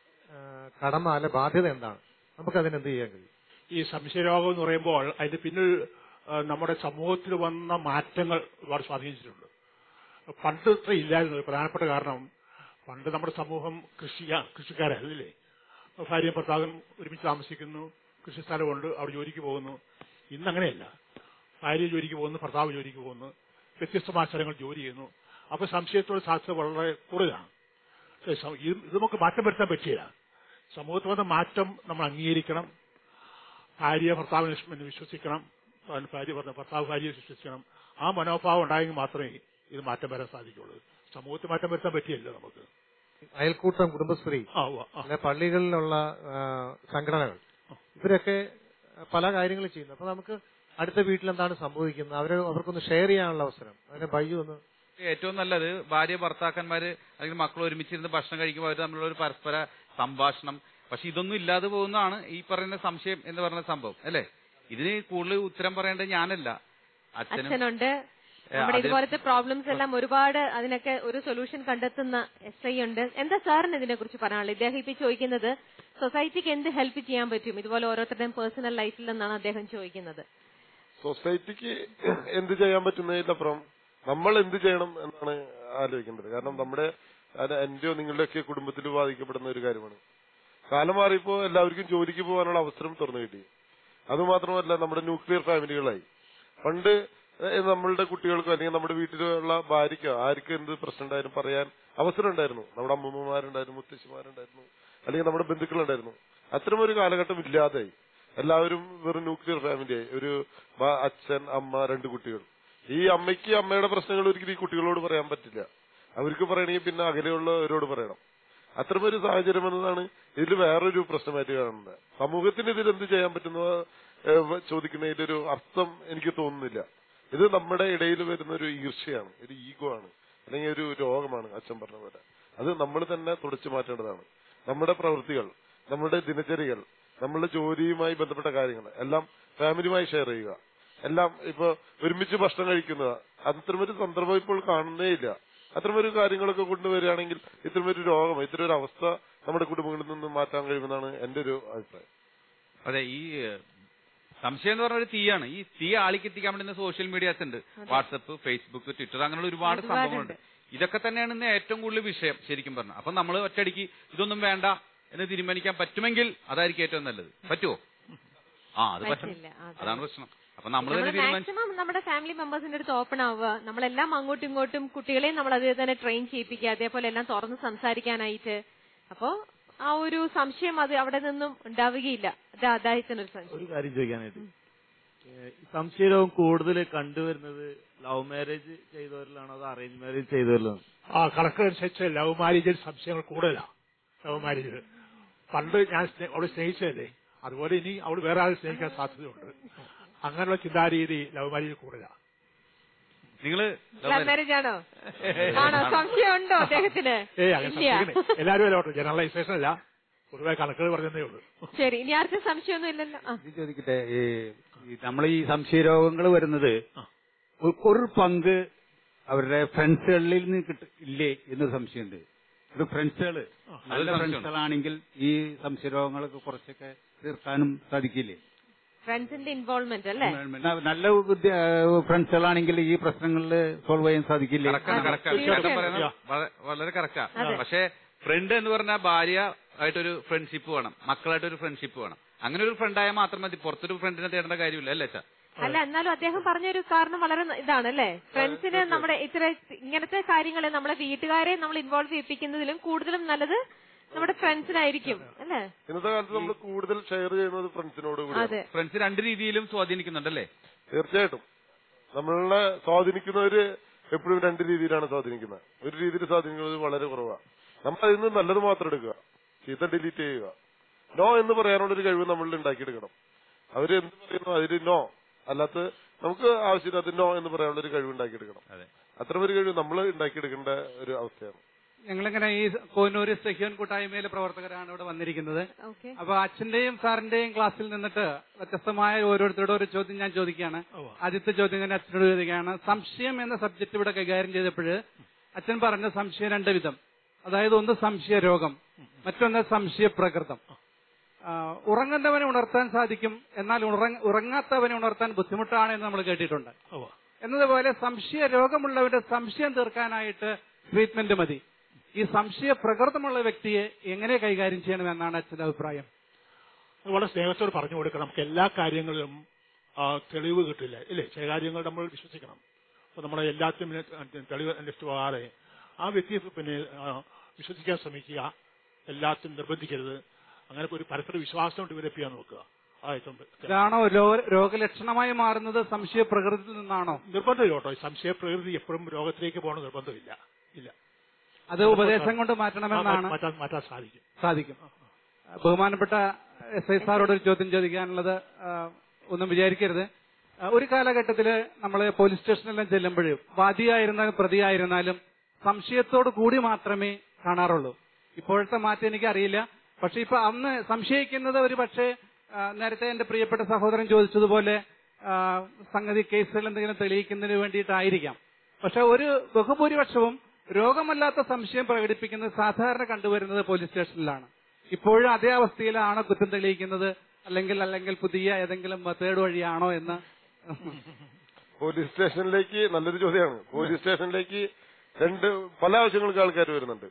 കടമ അല്ലെ ബാധ്യത എന്താണ്? നമുക്കതിന് എന്ത് ചെയ്യാൻ കഴിയും? ഈ സംശയരോഗം എന്ന് പറയുമ്പോൾ അതിന്റെ പിന്നിൽ നമ്മുടെ സമൂഹത്തിൽ വന്ന മാറ്റങ്ങൾ ഒരുപാട് സ്വാധീനിച്ചിട്ടുണ്ട്. പണ്ട് ഇത്ര ഇല്ലായിരുന്നു. പ്രധാനപ്പെട്ട കാരണം പണ്ട് നമ്മുടെ സമൂഹം കൃഷിക്കാരായിരുന്നില്ലേ? ഭാര്യയും ഭർത്താവും ഒരുമിച്ച് താമസിക്കുന്നു, കൃഷിസ്ഥലമുണ്ട്, അവിടെ ജോലിക്ക് പോകുന്നു. ഇന്നങ്ങനെയല്ല. ഭാര്യ ജോലിക്ക് പോകുന്നു, ഭർത്താവ് ജോലിക്ക് പോകുന്നു, വ്യത്യസ്തമായ സ്ഥലങ്ങൾ ജോലി ചെയ്യുന്നു. അപ്പൊ സംശയത്തോട് സാധ്യത വളരെ കൂടുതലാണ്. ഇത് നമുക്ക് മാറ്റം വരുത്താൻ പറ്റിയില്ല. സമൂഹത്തിൽ വന്ന മാറ്റം നമ്മൾ അംഗീകരിക്കണം. ഭാര്യ ഭർത്താവിനെ വിശ്വസിക്കണം, ഭർത്താവ് ഭാര്യയെ വിശ്വസിക്കണം. ആ മനോഭാവം ഉണ്ടായെങ്കിൽ മാത്രമേ ഇത് മാറ്റം വരാൻ സാധിക്കുള്ളൂ. സമൂഹത്തിൽ മാറ്റം വരുത്താൻ പറ്റിയല്ലോ നമുക്ക്. അയൽക്കൂട്ടം, കുടുംബശ്രീ, പള്ളികളിലുള്ള സംഘടനകൾ, ഇവരൊക്കെ പല കാര്യങ്ങളും ചെയ്യുന്നു. അപ്പൊ നമുക്ക് അടുത്ത വീട്ടിൽ എന്താണ് സംഭവിക്കുന്നത് അവർക്കൊന്ന് ഷെയർ ചെയ്യാനുള്ള അവസരം. അതിനെ ബൈജു ഒന്ന്. ഏറ്റവും നല്ലത് ഭാര്യ ഭർത്താക്കന്മാര് അല്ലെങ്കിൽ മക്കൾ ഒരുമിച്ചിരുന്ന് ഭക്ഷണം കഴിക്കുമ്പോൾ അവർ തമ്മിലുള്ള ഒരു പരസ്പര സംഭാഷണം. പക്ഷെ ഇതൊന്നും ഇല്ലാതെ പോകുന്നതാണ് ഈ പറയുന്ന സംശയം എന്ന് പറയുന്ന സംഭവം അല്ലേ? ഇതിന് കൂടുതൽ ഉത്തരം പറയേണ്ടത് ഞാനല്ല, അച്ഛനുണ്ട്. നമ്മുടെ ഇതുപോലത്തെ പ്രോബ്ലംസ് എല്ലാം ഒരുപാട് അതിനൊക്കെ ഒരു സൊല്യൂഷൻ കണ്ടെത്തുന്ന SI ഉണ്ട്. എന്താ സാറിന് ഇതിനെ കുറിച്ച് പറയാനുള്ളത്? ഇദ്ദേഹം ഇപ്പൊ ചോദിക്കുന്നത് സൊസൈറ്റിക്ക് എന്ത് ഹെൽപ്പ് ചെയ്യാൻ പറ്റും ഇതുപോലെ ഓരോരുത്തരുടെയും പേഴ്സണൽ ലൈഫിൽ നിന്നാണ് അദ്ദേഹം ചോദിക്കുന്നത്. സൊസൈറ്റിക്ക് എന്ത് ചെയ്യാൻ പറ്റുന്നതിലപ്പുറം നമ്മൾ എന്ത് ചെയ്യണം എന്നാണ് ആലോചിക്കേണ്ടത്. കാരണം നമ്മുടെ എന്റെയോ നിങ്ങളുടെയൊക്കെ കുടുംബത്തിൽ ബാധിക്കപ്പെടുന്ന ഒരു കാര്യമാണ്. കാലം മാറിയപ്പോ എല്ലാവർക്കും ജോലിക്ക് പോകാനുള്ള അവസരം തുറന്നു കിട്ടി. അതുമാത്രമല്ല നമ്മുടെ ന്യൂക്ലിയർ ഫാമിലികളായി. പണ്ട് നമ്മളുടെ കുട്ടികൾക്കോ അല്ലെങ്കിൽ നമ്മുടെ വീട്ടിലുള്ള ഭാര്യയ്ക്കോ ആർക്കും എന്ത് പ്രശ്നം ഉണ്ടായാലും പറയാൻ അവസരം ഉണ്ടായിരുന്നു. നമ്മുടെ അമ്മൂമ്മമാരുണ്ടായിരുന്നു, മുത്തശ്ശിമാരുണ്ടായിരുന്നു, അല്ലെങ്കിൽ നമ്മുടെ ബന്ധുക്കളുണ്ടായിരുന്നു. അത്തരമൊരു കാലഘട്ടം ഇല്ലാതായി. എല്ലാവരും വെറും ന്യൂക്ലിയർ ഫാമിലിയായി. ഒരു അച്ഛൻ, അമ്മ, 2 കുട്ടികൾ. ഈ അമ്മയ്ക്ക് അമ്മയുടെ പ്രശ്നങ്ങൾ ഒരിക്കലും ഈ കുട്ടികളോട് പറയാൻ പറ്റില്ല. അവർക്ക് പറയണമെങ്കിൽ പിന്നെ അകലെയുള്ളവരോട് പറയണം. അത്തരമൊരു സാഹചര്യം എന്നതാണ് ഇതിൽ വേറൊരു പ്രശ്നമായിട്ട് കാണുന്നത്. സമൂഹത്തിന് ഇതിലെന്ത് ചെയ്യാൻ പറ്റുന്ന ചോദിക്കുന്നതിലൊരു അർത്ഥം എനിക്ക് തോന്നുന്നില്ല. ഇത് നമ്മുടെ ഇടയിൽ വരുന്ന ഒരു ഈർഷ്യയാണ്, ഒരു ഈഗോ ആണ്, അല്ലെങ്കിൽ ഒരു രോഗമാണ്. അച്ഛൻ പറഞ്ഞ പോലെ അത് നമ്മൾ തന്നെ തുടച്ചു മാറ്റേണ്ടതാണ്. നമ്മുടെ പ്രവൃത്തികൾ, നമ്മുടെ ദിനചര്യകൾ, നമ്മളുടെ ജോലിയുമായി ബന്ധപ്പെട്ട കാര്യങ്ങൾ എല്ലാം ഫാമിലിയുമായി ഷെയർ ചെയ്യുക. എല്ലാം ഇപ്പൊ ഒരുമിച്ച് ഭക്ഷണം കഴിക്കുന്നത് അത്തരമൊരു സന്ദർഭം ഇപ്പോൾ കാണുന്നേ ഇല്ല. അത്തരമൊരു കാര്യങ്ങളൊക്കെ കൊണ്ടുവരികയാണെങ്കിൽ ഇത്തരമൊരു രോഗം, ഇത്തരമൊരു അവസ്ഥ നമ്മുടെ കുടുംബങ്ങളിൽ നിന്ന് മാറ്റാൻ കഴിയുമെന്നാണ് എന്റെ ഒരു അഭിപ്രായം. അതെ, ഈ സംശയം എന്ന് പറഞ്ഞ ഒരു തീയാണ്. ഈ തീ ആളിക്കെത്തിക്കാൻ വേണ്ടി സോഷ്യൽ മീഡിയാസ് ഉണ്ട്. വാട്സപ്പ്, ഫേസ്ബുക്ക്, ട്വിറ്റർ, അങ്ങനെയുള്ള ഒരുപാട് സംഭവങ്ങളുണ്ട്. ഇതൊക്കെ തന്നെയാണ് ഇന്ന് ഏറ്റവും കൂടുതൽ വിഷയം ശരിക്കും പറഞ്ഞാൽ. അപ്പൊ നമ്മൾ ഒറ്റയടിക്ക് ഇതൊന്നും വേണ്ട എന്ന് തീരുമാനിക്കാൻ പറ്റുമെങ്കിൽ അതായിരിക്കും ഏറ്റവും നല്ലത്. പറ്റുമോ? അത് പറ്റില്ല. അതാണ് പ്രശ്നം. അപ്പൊ നമ്മൾ മാക്സിമം നമ്മുടെ ഫാമിലി മെമ്പേഴ്സിന്റെ അടുത്ത് ഓപ്പൺ ആവുക, നമ്മളെല്ലാം അങ്ങോട്ടും ഇങ്ങോട്ടും കുട്ടികളെയും നമ്മൾ അതേ തന്നെ ട്രെയിൻ ചെയ്യിപ്പിക്കുക, അതേപോലെ എല്ലാം തുറന്ന് സംസാരിക്കാനായിട്ട്. അപ്പോ ആ ഒരു സംശയം അത് അവിടെ നിന്നും ഉണ്ടാവുകയില്ല. അത് അദ്ദേഹത്തിനൊരു സംശയം. ഒരു കാര്യം ചോദിക്കാനായിട്ട്, സംശയരോഗം കൂടുതൽ കണ്ടുവരുന്നത് ലവ് മാരേജ് ചെയ്തവരിലാണോ അതോ അറേഞ്ച് മാരേജ് ചെയ്തവരിലാണോ? കണക്കനുസരിച്ച് ലവ് മാരേജിൽ സംശയങ്ങൾ കൂടുതലാണ്. ലവ് മാരേജിൽ പണ്ട് ഞാൻ അവളെ സ്നേഹിച്ചതല്ലേ, അതുപോലെ ഇനി അവൾ വേറെ ആളെ സ്നേഹിക്കാൻ സാധ്യതയുണ്ട്. അങ്ങനെയുള്ള ചിന്താരീതി ലവ് മാരേജിൽ കൂടുതലാണ്. നിങ്ങള് ലവ് മാരേജ് ആണോ? സംശയമുണ്ടോ അദ്ദേഹത്തിന്? എല്ലാവരും അല്ലോട്ടോ, ജനറലൈസേഷൻ അല്ല, പൊതുവെ കണക്കുകൾ പറഞ്ഞതേ ഉള്ളൂ. ശരി, ഇനി ആർക്കും സംശയമൊന്നും ഇല്ലല്ലോ. ചോദിക്കട്ടെ, നമ്മൾ ഈ സംശയരോഗങ്ങൾ വരുന്നത് ഒരു പങ്ക് അവരുടെ ഫ്രണ്ട്സുകളിൽ നിന്ന് ഇല്ലേ എന്നൊരു സംശയമുണ്ട്. ഒരു ഫ്രണ്ട്സുകൾ നല്ല ഫ്രണ്ട്സുകളാണെങ്കിൽ ഈ സംശയരോഗങ്ങളൊക്കെ കുറച്ചൊക്കെ തീർക്കാനും സാധിക്കില്ലേ? ഫ്രണ്ട്സിന്റെ ഇൻവോൾവ്മെന്റ് അല്ലേ? നല്ല ഫ്രണ്ട്സുകളാണെങ്കിൽ ഈ പ്രശ്നങ്ങളിൽ സോൾവ് ചെയ്യാൻ സാധിക്കില്ലേ? വളരെ കറക്റ്റാ. പക്ഷെ ഫ്രണ്ട് എന്ന് പറഞ്ഞാൽ ഭാര്യ ആയിട്ടൊരു ഫ്രണ്ട്ഷിപ്പ് വേണം, മക്കളായിട്ടൊരു ഫ്രണ്ട്ഷിപ്പ് വേണം. അങ്ങനെ ഒരു ഫ്രണ്ടായാൽ മാത്രം മതി. പുറത്തൊരു ഫ്രണ്ടിനെ തേടേണ്ട കാര്യമില്ല അല്ലേ അച്ഛാ? അല്ല, എന്നാലും അദ്ദേഹം പറഞ്ഞൊരു കാരണം വളരെ ഇതാണ് അല്ലേ? ഫ്രണ്ട്സിന് നമ്മുടെ ഇങ്ങനത്തെ കാര്യങ്ങളെ നമ്മളെ വീട്ടുകാരെ നമ്മൾ ഇൻവോൾവ് ചെയ്യിപ്പിക്കുന്നതിലും കൂടുതലും നല്ലത് നമ്മുടെ ഫ്രണ്ട്സിനായിരിക്കും അല്ലേ? ഇന്നത്തെ കാലത്ത് നമ്മൾ കൂടുതൽ ഷെയർ ചെയ്യുന്നത് ഫ്രണ്ട്സിനോട് കൂടി. ഫ്രണ്ട്സ് രണ്ട് രീതിയിലും സ്വാധീനിക്കുന്നുണ്ടല്ലേ? തീർച്ചയായിട്ടും. നമ്മളെ സ്വാധീനിക്കുന്നവര് എപ്പോഴും രണ്ട് രീതിയിലാണ് സ്വാധീനിക്കുന്നത്. ഒരു രീതിയിൽ സ്വാധീനിക്കുന്നത് വളരെ കുറവാണ്. നമ്മൾ അതിൽ നിന്ന് നല്ലത് മാത്രം എടുക്കുക, ചീത്ത ഡിലീറ്റ് ചെയ്യുക. നോ എന്ന് പറയാനുള്ളൊരു കഴിവ് നമ്മളിൽ ഉണ്ടാക്കിയെടുക്കണം. അവര് എന്ത് പറയുന്നു അതിൽ നോ, അല്ലാത്ത നമുക്ക് ആവശ്യമില്ലാത്ത നോ എന്ന് പറയാനുള്ളൊരു കഴിവ് ഉണ്ടാക്കിയെടുക്കണം. അത്തരമൊരു കഴിവ് നമ്മൾ ഉണ്ടാക്കിയെടുക്കേണ്ട ഒരു അവസ്ഥയാണ്. ഞങ്ങളിങ്ങനെ ഈ കോനൂര് സെഹ്യോൻ കൂട്ടായ്മയിലെ പ്രവർത്തകരാണ് ഇവിടെ വന്നിരിക്കുന്നത്. അപ്പൊ അച്ഛന്റെയും സാറിന്റെയും ക്ലാസ്സിൽ നിന്നിട്ട് വ്യത്യസ്തമായ ഓരോരുത്തരുടെ ഒരു ചോദ്യം ഞാൻ ചോദിക്കുകയാണ്. ആദ്യത്തെ ചോദ്യം തന്നെ അച്ഛനോട് ചോദിക്കുകയാണ്. സംശയം എന്ന സബ്ജക്ട് ഇവിടെ കൈകാര്യം ചെയ്തപ്പോൾ അച്ഛൻ പറഞ്ഞ സംശയം രണ്ട് വിധം. അതായത് ഒന്ന് സംശയ രോഗം, മറ്റൊന്ന് സംശയ പ്രകൃതം. ഉറങ്ങുന്നവനെ ഉണർത്താൻ സാധിക്കും, എന്നാൽ ഉറങ്ങാത്തവനെ ഉണർത്താൻ ബുദ്ധിമുട്ടാണ് എന്ന് നമ്മൾ കേട്ടിട്ടുണ്ട്. എന്നതുപോലെ സംശയ രോഗമുള്ളവരുടെ സംശയം തീർക്കാനായിട്ട് ട്രീറ്റ്മെന്റ് മതി. ഈ സംശയ പ്രകൃതമുള്ള വ്യക്തിയെ എങ്ങനെ കൈകാര്യം ചെയ്യണമെന്നാണ് അച്ഛന്റെ അഭിപ്രായം? വളരെ സ്നേഹത്തോട് പറഞ്ഞു കൊടുക്കണം. നമുക്ക് എല്ലാ കാര്യങ്ങളിലും തെളിവ് കിട്ടില്ല ഇല്ലേ? ചില കാര്യങ്ങൾ നമ്മൾ വിശ്വസിക്കണം. അപ്പൊ നമ്മളെ എല്ലാത്തിനും തെളിവ് അന്വേഷിച്ചു പോകാതെ ആ വ്യക്തിയെ വിശ്വസിക്കാൻ ശ്രമിക്കുക. എല്ലാത്തിനും നിർബന്ധിക്കരുത്. അങ്ങനെ ഒരു പരസ്പര വിശ്വാസം ഡെവലപ്പ് ചെയ്യാൻ നോക്കുക. ഇതാണോ രോഗലക്ഷണമായി മാറുന്നത്? സംശയ പ്രകൃതിയിൽ നിന്നാണോ? നിർബന്ധമില്ല കേട്ടോ. സംശയ പ്രകൃതി എപ്പോഴും രോഗത്തിലേക്ക് പോകണ നിർബന്ധമില്ല. ഇല്ല, അത് ഉപദേശം കൊണ്ട് മാറ്റണമെന്നാണ്. മാറ്റാൻ സാധിക്കും. ബഹുമാനപ്പെട്ട SI സാറോട് ഒരു ചോദ്യം ചോദിക്കാനുള്ളത്, ഒന്നും വിചാരിക്കരുത്. ഒരു കാലഘട്ടത്തില് നമ്മള് പോലീസ് സ്റ്റേഷനിലെല്ലാം ചെല്ലുമ്പോഴും വാദിയായിരുന്നാലും പ്രതിയായിരുന്നാലും സംശയത്തോടു കൂടി മാത്രമേ കാണാറുള്ളൂ. ഇപ്പോഴത്തെ മാറ്റം എനിക്ക് അറിയില്ല. പക്ഷെ ഇപ്പൊ അന്ന് സംശയിക്കുന്നത് ഒരു പക്ഷേ നേരത്തെ എന്റെ പ്രിയപ്പെട്ട സഹോദരൻ ചോദിച്ചതുപോലെ സംഗതി കേസുകൾ എന്തെങ്കിലും തെളിയിക്കുന്നതിന് വേണ്ടിയിട്ടായിരിക്കാം. പക്ഷെ ഒരു ബഹുഭൂരിപക്ഷവും രോഗമല്ലാത്ത സംശയം പ്രകടിപ്പിക്കുന്നത് സാധാരണ കണ്ടുവരുന്നത് പോലീസ് സ്റ്റേഷനിലാണ്. ഇപ്പോഴും അതേ അവസ്ഥയിലാണ് കുറ്റം തെളിയിക്കുന്നത്, അല്ലെങ്കിൽ പുതിയ ഏതെങ്കിലും മെത്തേഡ് വഴിയാണോ എന്ന്? പോലീസ് സ്റ്റേഷനിലേക്ക് നല്ലൊരു ചോദ്യമാണ്. പോലീസ് സ്റ്റേഷനിലേക്ക് പല ആവശ്യങ്ങൾക്ക് ആൾക്കാർ വരുന്നുണ്ട്.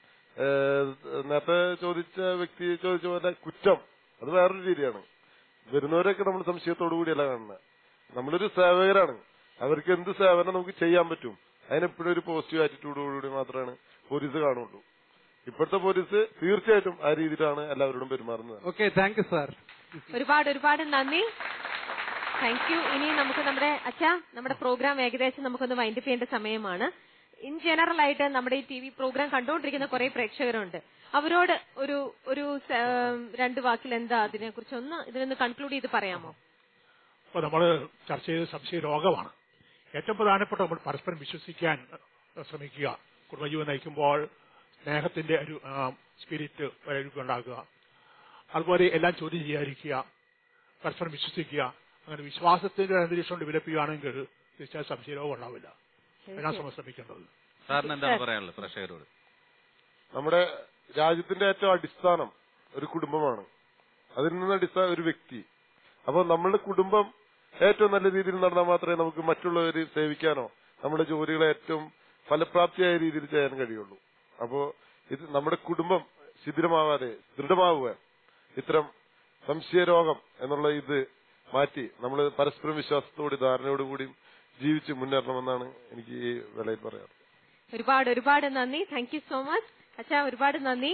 നേരത്തെ ചോദിച്ച വ്യക്തി ചോദിച്ച പോലെ കുറ്റം, അത് വേറൊരു രീതിയാണ്. വരുന്നവരൊക്കെ നമ്മൾ സംശയത്തോടു കൂടിയല്ല കാണുന്നത്. നമ്മളൊരു സേവകരാണ്. അവർക്ക് എന്ത് സേവനം നമുക്ക് ചെയ്യാൻ പറ്റും അതിനെപ്പോഴും ഒരു പോസിറ്റീവ് ആറ്റിറ്റ്യൂഡോടുകൂടി മാത്രമാണ് പോലീസ് കാണുള്ളൂ. ഇപ്പോഴത്തെ പോലീസ് തീർച്ചയായിട്ടും ആ രീതിയിലാണ് എല്ലാവരോടും പെരുമാറുന്നത്. Okay, thank you sir. ഒരുപാട് നന്ദി. Thank you. ഇനി നമുക്ക് നമ്മുടെ പ്രോഗ്രാം ഏകദേശം നമുക്കൊന്ന് വൈൻഡപ്പ് ചെയ്യേണ്ട സമയമാണ്. ഇൻ ജനറൽ ആയിട്ട് നമ്മുടെ ഈ TV പ്രോഗ്രാം കണ്ടുകൊണ്ടിരിക്കുന്ന കുറെ പ്രേക്ഷകരുണ്ട്. അവരോട് ഒരു 2 വാക്കിൽ എന്താ അതിനെക്കുറിച്ച് ഇതിനൊന്ന് കൺക്ലൂഡ് ചെയ്ത് പറയാമോ? അപ്പൊ നമ്മൾ ചർച്ച ചെയ്ത സംശയ രോഗമാണ്. ഏറ്റവും പ്രധാനപ്പെട്ട നമ്മൾ പരസ്പരം വിശ്വസിക്കാൻ ശ്രമിക്കുക. കുടുംബജീവൻ നയിക്കുമ്പോൾ സ്നേഹത്തിന്റെ ഒരു സ്പിരിറ്റ് ഉണ്ടാക്കുക. അതുപോലെ എല്ലാം ചോദ്യം ചെയ്യാതിരിക്കുക, പരസ്പരം വിശ്വസിക്കുക. അങ്ങനെ വിശ്വാസത്തിന്റെ അന്തരീക്ഷം ഡെവലപ്പ് ചെയ്യുകയാണെങ്കിൽ തീർച്ചയായും സംശയരോഗം ഉണ്ടാവില്ല. അതിനാ ശ്രമിക്കേണ്ടത്. സാറിന് എന്താണ് പറയാനുള്ളത് പ്രേക്ഷകരോട്? നമ്മുടെ രാജ്യത്തിന്റെ ഏറ്റവും അടിസ്ഥാനം ഒരു കുടുംബമാണ്. അതിൽ നിന്ന് അടിസ്ഥാനം ഒരു വ്യക്തി. അപ്പോൾ നമ്മളുടെ കുടുംബം ഏറ്റവും നല്ല രീതിയിൽ നടന്നാൽ മാത്രമേ നമുക്ക് മറ്റുള്ളവരെ സേവിക്കാനോ നമ്മുടെ ജോലികളെ ഏറ്റവും ഫലപ്രാപ്തിയായ രീതിയിൽ ചെയ്യാൻ കഴിയുള്ളൂ. അപ്പോ ഇത് നമ്മുടെ കുടുംബം ശിഥിലമാവാതെ ദൃഢമാവുക, ഇത്തരം സംശയരോഗം എന്നുള്ള ഇത് മാറ്റി നമ്മൾ പരസ്പരം വിശ്വാസത്തോടെ ധാരണയോടുകൂടിയും ജീവിച്ച് മുന്നേറണമെന്നാണ് എനിക്ക് ഈ വേളയിൽ പറയാറ്. ഒരുപാട് നന്ദി. താങ്ക് യു സോ മച്ച് അച്ഛാ, ഒരുപാട് നന്ദി.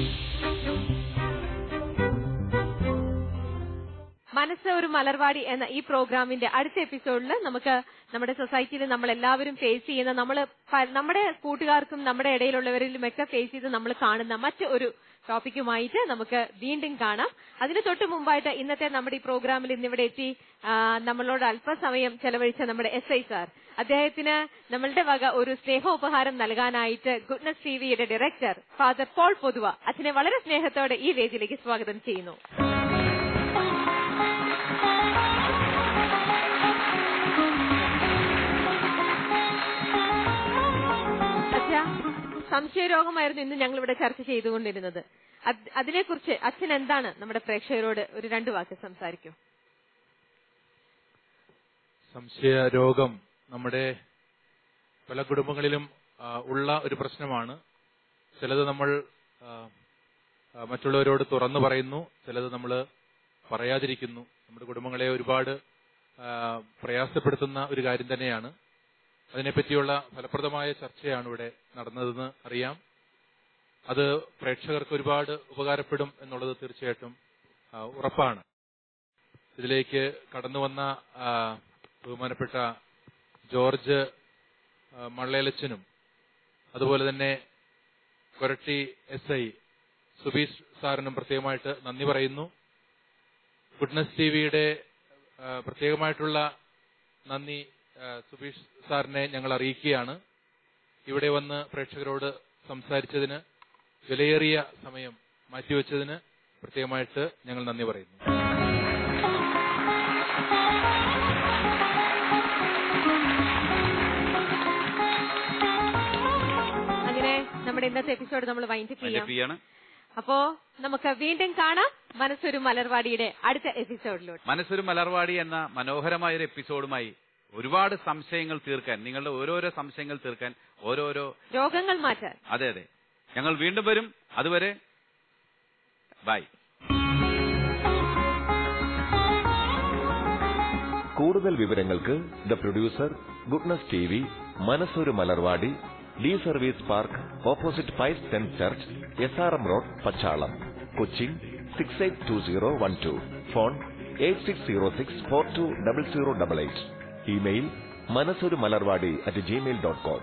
മനസ്സ് ഒരു മലർവാടി എന്ന ഈ പ്രോഗ്രാമിന്റെ അടുത്ത എപ്പിസോഡിൽ നമുക്ക് നമ്മുടെ സൊസൈറ്റിയിൽ നമ്മൾ എല്ലാവരും ഫേസ് ചെയ്യുന്ന നമ്മുടെ കൂട്ടുകാർക്കും നമ്മുടെ ഇടയിലുള്ളവരിലുമൊക്കെ ഫേസ് ചെയ്ത് നമ്മൾ കാണുന്ന മറ്റൊരു ടോപ്പിക്കുമായിട്ട് നമുക്ക് വീണ്ടും കാണാം. അതിന് തൊട്ട് മുമ്പായിട്ട് ഇന്നത്തെ നമ്മുടെ ഈ പ്രോഗ്രാമിൽ ഇന്നിവിടെ എത്തി നമ്മളോട് അല്പസമയം ചെലവഴിച്ച നമ്മുടെ SI സാർ, അദ്ദേഹത്തിന് നമ്മളുടെ വക ഒരു സ്നേഹോപഹാരം നൽകാനായിട്ട് ഗുഡ്നസ് ടിവിയുടെ ഡയറക്ടർ ഫാദർ പോൾ പൊതുവ അച്ഛനെ വളരെ സ്നേഹത്തോടെ ഈ വേദിയിലേക്ക് സ്വാഗതം ചെയ്യുന്നു. സംശയരോഗമായിരുന്നു ഇന്ന് ഞങ്ങൾ ഇവിടെ ചർച്ച ചെയ്തുകൊണ്ടിരുന്നത്. അതിനെക്കുറിച്ച് അച്ഛൻ എന്താണ് നമ്മുടെ പ്രേക്ഷകരോട് ഒരു 2 വാക്ക് സംസാരിക്കൂ? സംശയരോഗം നമ്മുടെ പല കുടുംബങ്ങളിലും ഉള്ള ഒരു പ്രശ്നമാണ്. ചിലത് നമ്മൾ മറ്റുള്ളവരോട് തുറന്നു പറയുന്നു, ചിലത് നമ്മൾ പറയാതിരിക്കുന്നു. നമ്മുടെ കുടുംബങ്ങളെ ഒരുപാട് പ്രയാസപ്പെടുത്തുന്ന ഒരു കാര്യം തന്നെയാണ്. അതിനെപ്പറ്റിയുള്ള ഫലപ്രദമായ ചർച്ചയാണ് ഇവിടെ നടന്നതെന്ന് അറിയാം. അത് പ്രേക്ഷകർക്ക് ഒരുപാട് ഉപകാരപ്പെടും എന്നുള്ളത് തീർച്ചയായിട്ടും ഉറപ്പാണ്. ഇതിലേക്ക് കടന്നുവന്ന ബഹുമാനപ്പെട്ട ജോർജ് മള്ളേലച്ചനും അതുപോലെ തന്നെ കൊരട്ടി SI സുബീഷ് സാറിനും പ്രത്യേകമായിട്ട് നന്ദി പറയുന്നു. ഗുഡ്നസ് ടിവിയുടെ പ്രത്യേകമായിട്ടുള്ള നന്ദി സുബീഷ് സാറിനെ ഞങ്ങൾ അറിയിക്കുകയാണ്. ഇവിടെ വന്ന് പ്രേക്ഷകരോട് സംസാരിച്ചതിന്, വിലയേറിയ സമയം മാറ്റിവെച്ചതിന് പ്രത്യേകമായിട്ട് ഞങ്ങൾ നന്ദി പറയുന്നു. അങ്ങനെ നമ്മുടെ ഇന്നത്തെ എപ്പിസോഡ് നമ്മൾ വൈൻഡപ്പ് ചെയ്യാണ്. അപ്പോ നമുക്ക് വീണ്ടും കാണാം മനസ്സൊരു മലർവാടിയുടെ അടുത്ത എപ്പിസോഡിലൂടെ. മനസ്സൊരു മലർവാടി എന്ന മനോഹരമായ ഒരു എപ്പിസോഡുമായി ഒരുപാട് സംശയങ്ങൾ തീർക്കാൻ, നിങ്ങളുടെ ഓരോരോ സംശയങ്ങൾ തീർക്കാൻ, ഓരോരോ രോഗങ്ങൾ മാറ്റാൻ. അതെ, ഞങ്ങൾ വീണ്ടും വരും. അതുവരെ ബൈ. കൂടുതൽ വിവരങ്ങൾക്ക് the producer, goodness TV, Manassoru Malarvadi, D service park, opposite Pius saint church, SRM road, Pachalam, Cochin 682012. Phone 8606420088. Email manassorumalarvadi@gmail.com.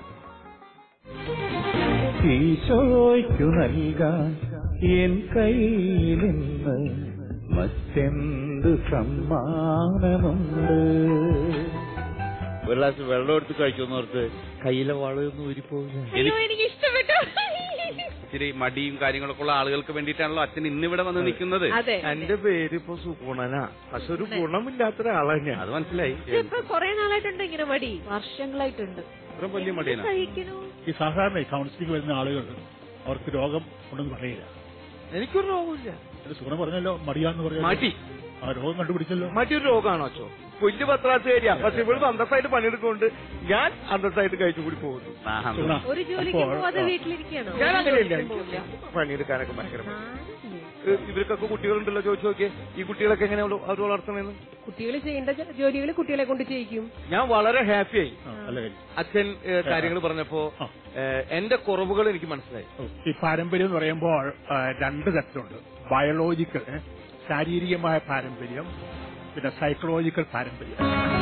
ഈശോയ്ക്കു നൽകാൻ എൻ കയ്യിലിന്ന് മറ്റെന്ത് സമ്മാനമുണ്ട്? ഒരു ഗ്ലാസ് വെള്ളം എടുത്ത് കഴിക്കുന്നവർക്ക് കയ്യിലെ വളയൊന്നും ഊരിപ്പോകില്ല. എനിക്ക് ഇഷ്ടപ്പെട്ടു. ഇച്ചിരി മടിയും കാര്യങ്ങളൊക്കെ ഉള്ള ആളുകൾക്ക് വേണ്ടിയിട്ടാണല്ലോ അച്ഛൻ ഇന്നിവിടെ വന്ന് നിൽക്കുന്നത്. എന്റെ പേര് ഇപ്പൊ സുഗുണനാ, പക്ഷെ ഒരു ഗുണമില്ലാത്ത ഒരാളാണ് ഞാൻ. അത് മനസ്സിലായി. ഇപ്പൊ കുറെ നാളായിട്ടുണ്ട് ഇങ്ങനെ മടി, വർഷങ്ങളായിട്ടുണ്ട്. ഇത്ര വലിയ മടിയാണ്. ഈ സാധാരണ കൗൺസിലിംഗ് വരുന്ന ആളുകൾ അവർക്ക് രോഗം ഉണ്ടെന്ന് പറയില്ല. എനിക്കൊരു രോഗമില്ല. സുഗുണം പറഞ്ഞല്ലോ മടിയാന്ന് പറഞ്ഞു. മടി ആ രോഗം കണ്ടുപിടിച്ചല്ലോ. മറ്റൊരു രോഗമാണോ അച്ഛോ? പുല്ല് പത്രാസ് ഏരിയ, പക്ഷെ ഇവിടെ അന്തസ്സായിട്ട് പണിയെടുക്കൊണ്ട് ഞാൻ അന്തസ്സായിട്ട് കഴിച്ചു കൂടി പോകുന്നു. ഒരു ജോലിക്ക് പോവാതെ വീട്ടിലിരിക്കുകയാണോ? ഞാൻ അങ്ങനെയില്ല, പണിയെടുക്കാനൊക്കെ ഭയങ്കര. ഇവർക്കൊക്കെ കുട്ടികളുണ്ടല്ലോ, ചോദിച്ചു നോക്കിയേ ഈ കുട്ടികളൊക്കെ എങ്ങനെ അവർ വളർത്തണമെന്ന്. കുട്ടികൾ ചെയ്യേണ്ട ജോലികൾ കുട്ടികളെ കൊണ്ട് ചെയ്യിക്കും. ഞാൻ വളരെ ഹാപ്പിയായി അച്ഛൻ കാര്യങ്ങൾ പറഞ്ഞപ്പോ. എന്റെ കുറവുകൾ എനിക്ക് മനസ്സിലായി. ഈ പാരമ്പര്യം എന്ന് പറയുമ്പോൾ 2 തരത്തിലുണ്ട്. ബയോളജിക്കൽ, ശാരീരികമായ പാരമ്പര്യം, പിന്നെ സൈക്കോളജിക്കൽ പാരമ്പര്യം.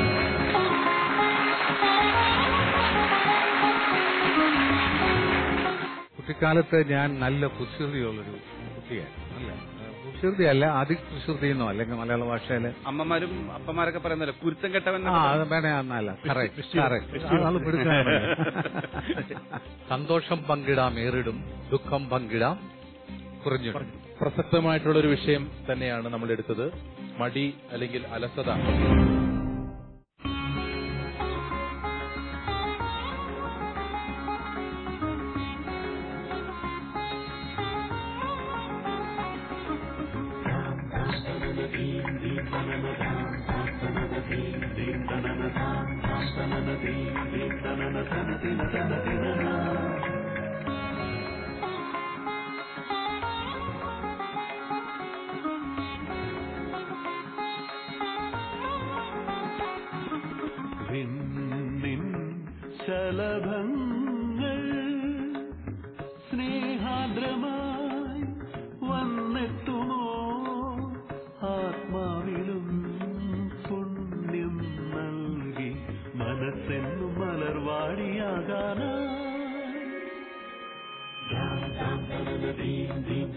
കുട്ടിക്കാലത്ത് ഞാൻ നല്ല കുസൃതിയുള്ളൊരു കുട്ടിയാണ്. അല്ല കുസൃതിയല്ല, അതികുസൃതിയെന്നോ അല്ലെങ്കിൽ മലയാള ഭാഷയില് അമ്മമാരും അപ്പന്മാരൊക്കെ പറയുന്നല്ലോ കുരുത്തം കെട്ടവൻ. അത് വേണേ എന്നല്ല, സന്തോഷം പങ്കിടാം ഏറിടും, ദുഃഖം പങ്കിടാം കുറഞ്ഞിടും. പ്രസക്തമായിട്ടുള്ള ഒരു വിഷയം തന്നെയാണ് നമ്മൾ എടുത്തത്, മടി അല്ലെങ്കിൽ അലസത. ശലഭങ്ങൾ സ്നേഹാദ്രമായി വന്നെത്തുമോ ആത്മാവിലും പുണ്യം നൽകി മനസ്സെന്നും മലർവാടിയാകാനായി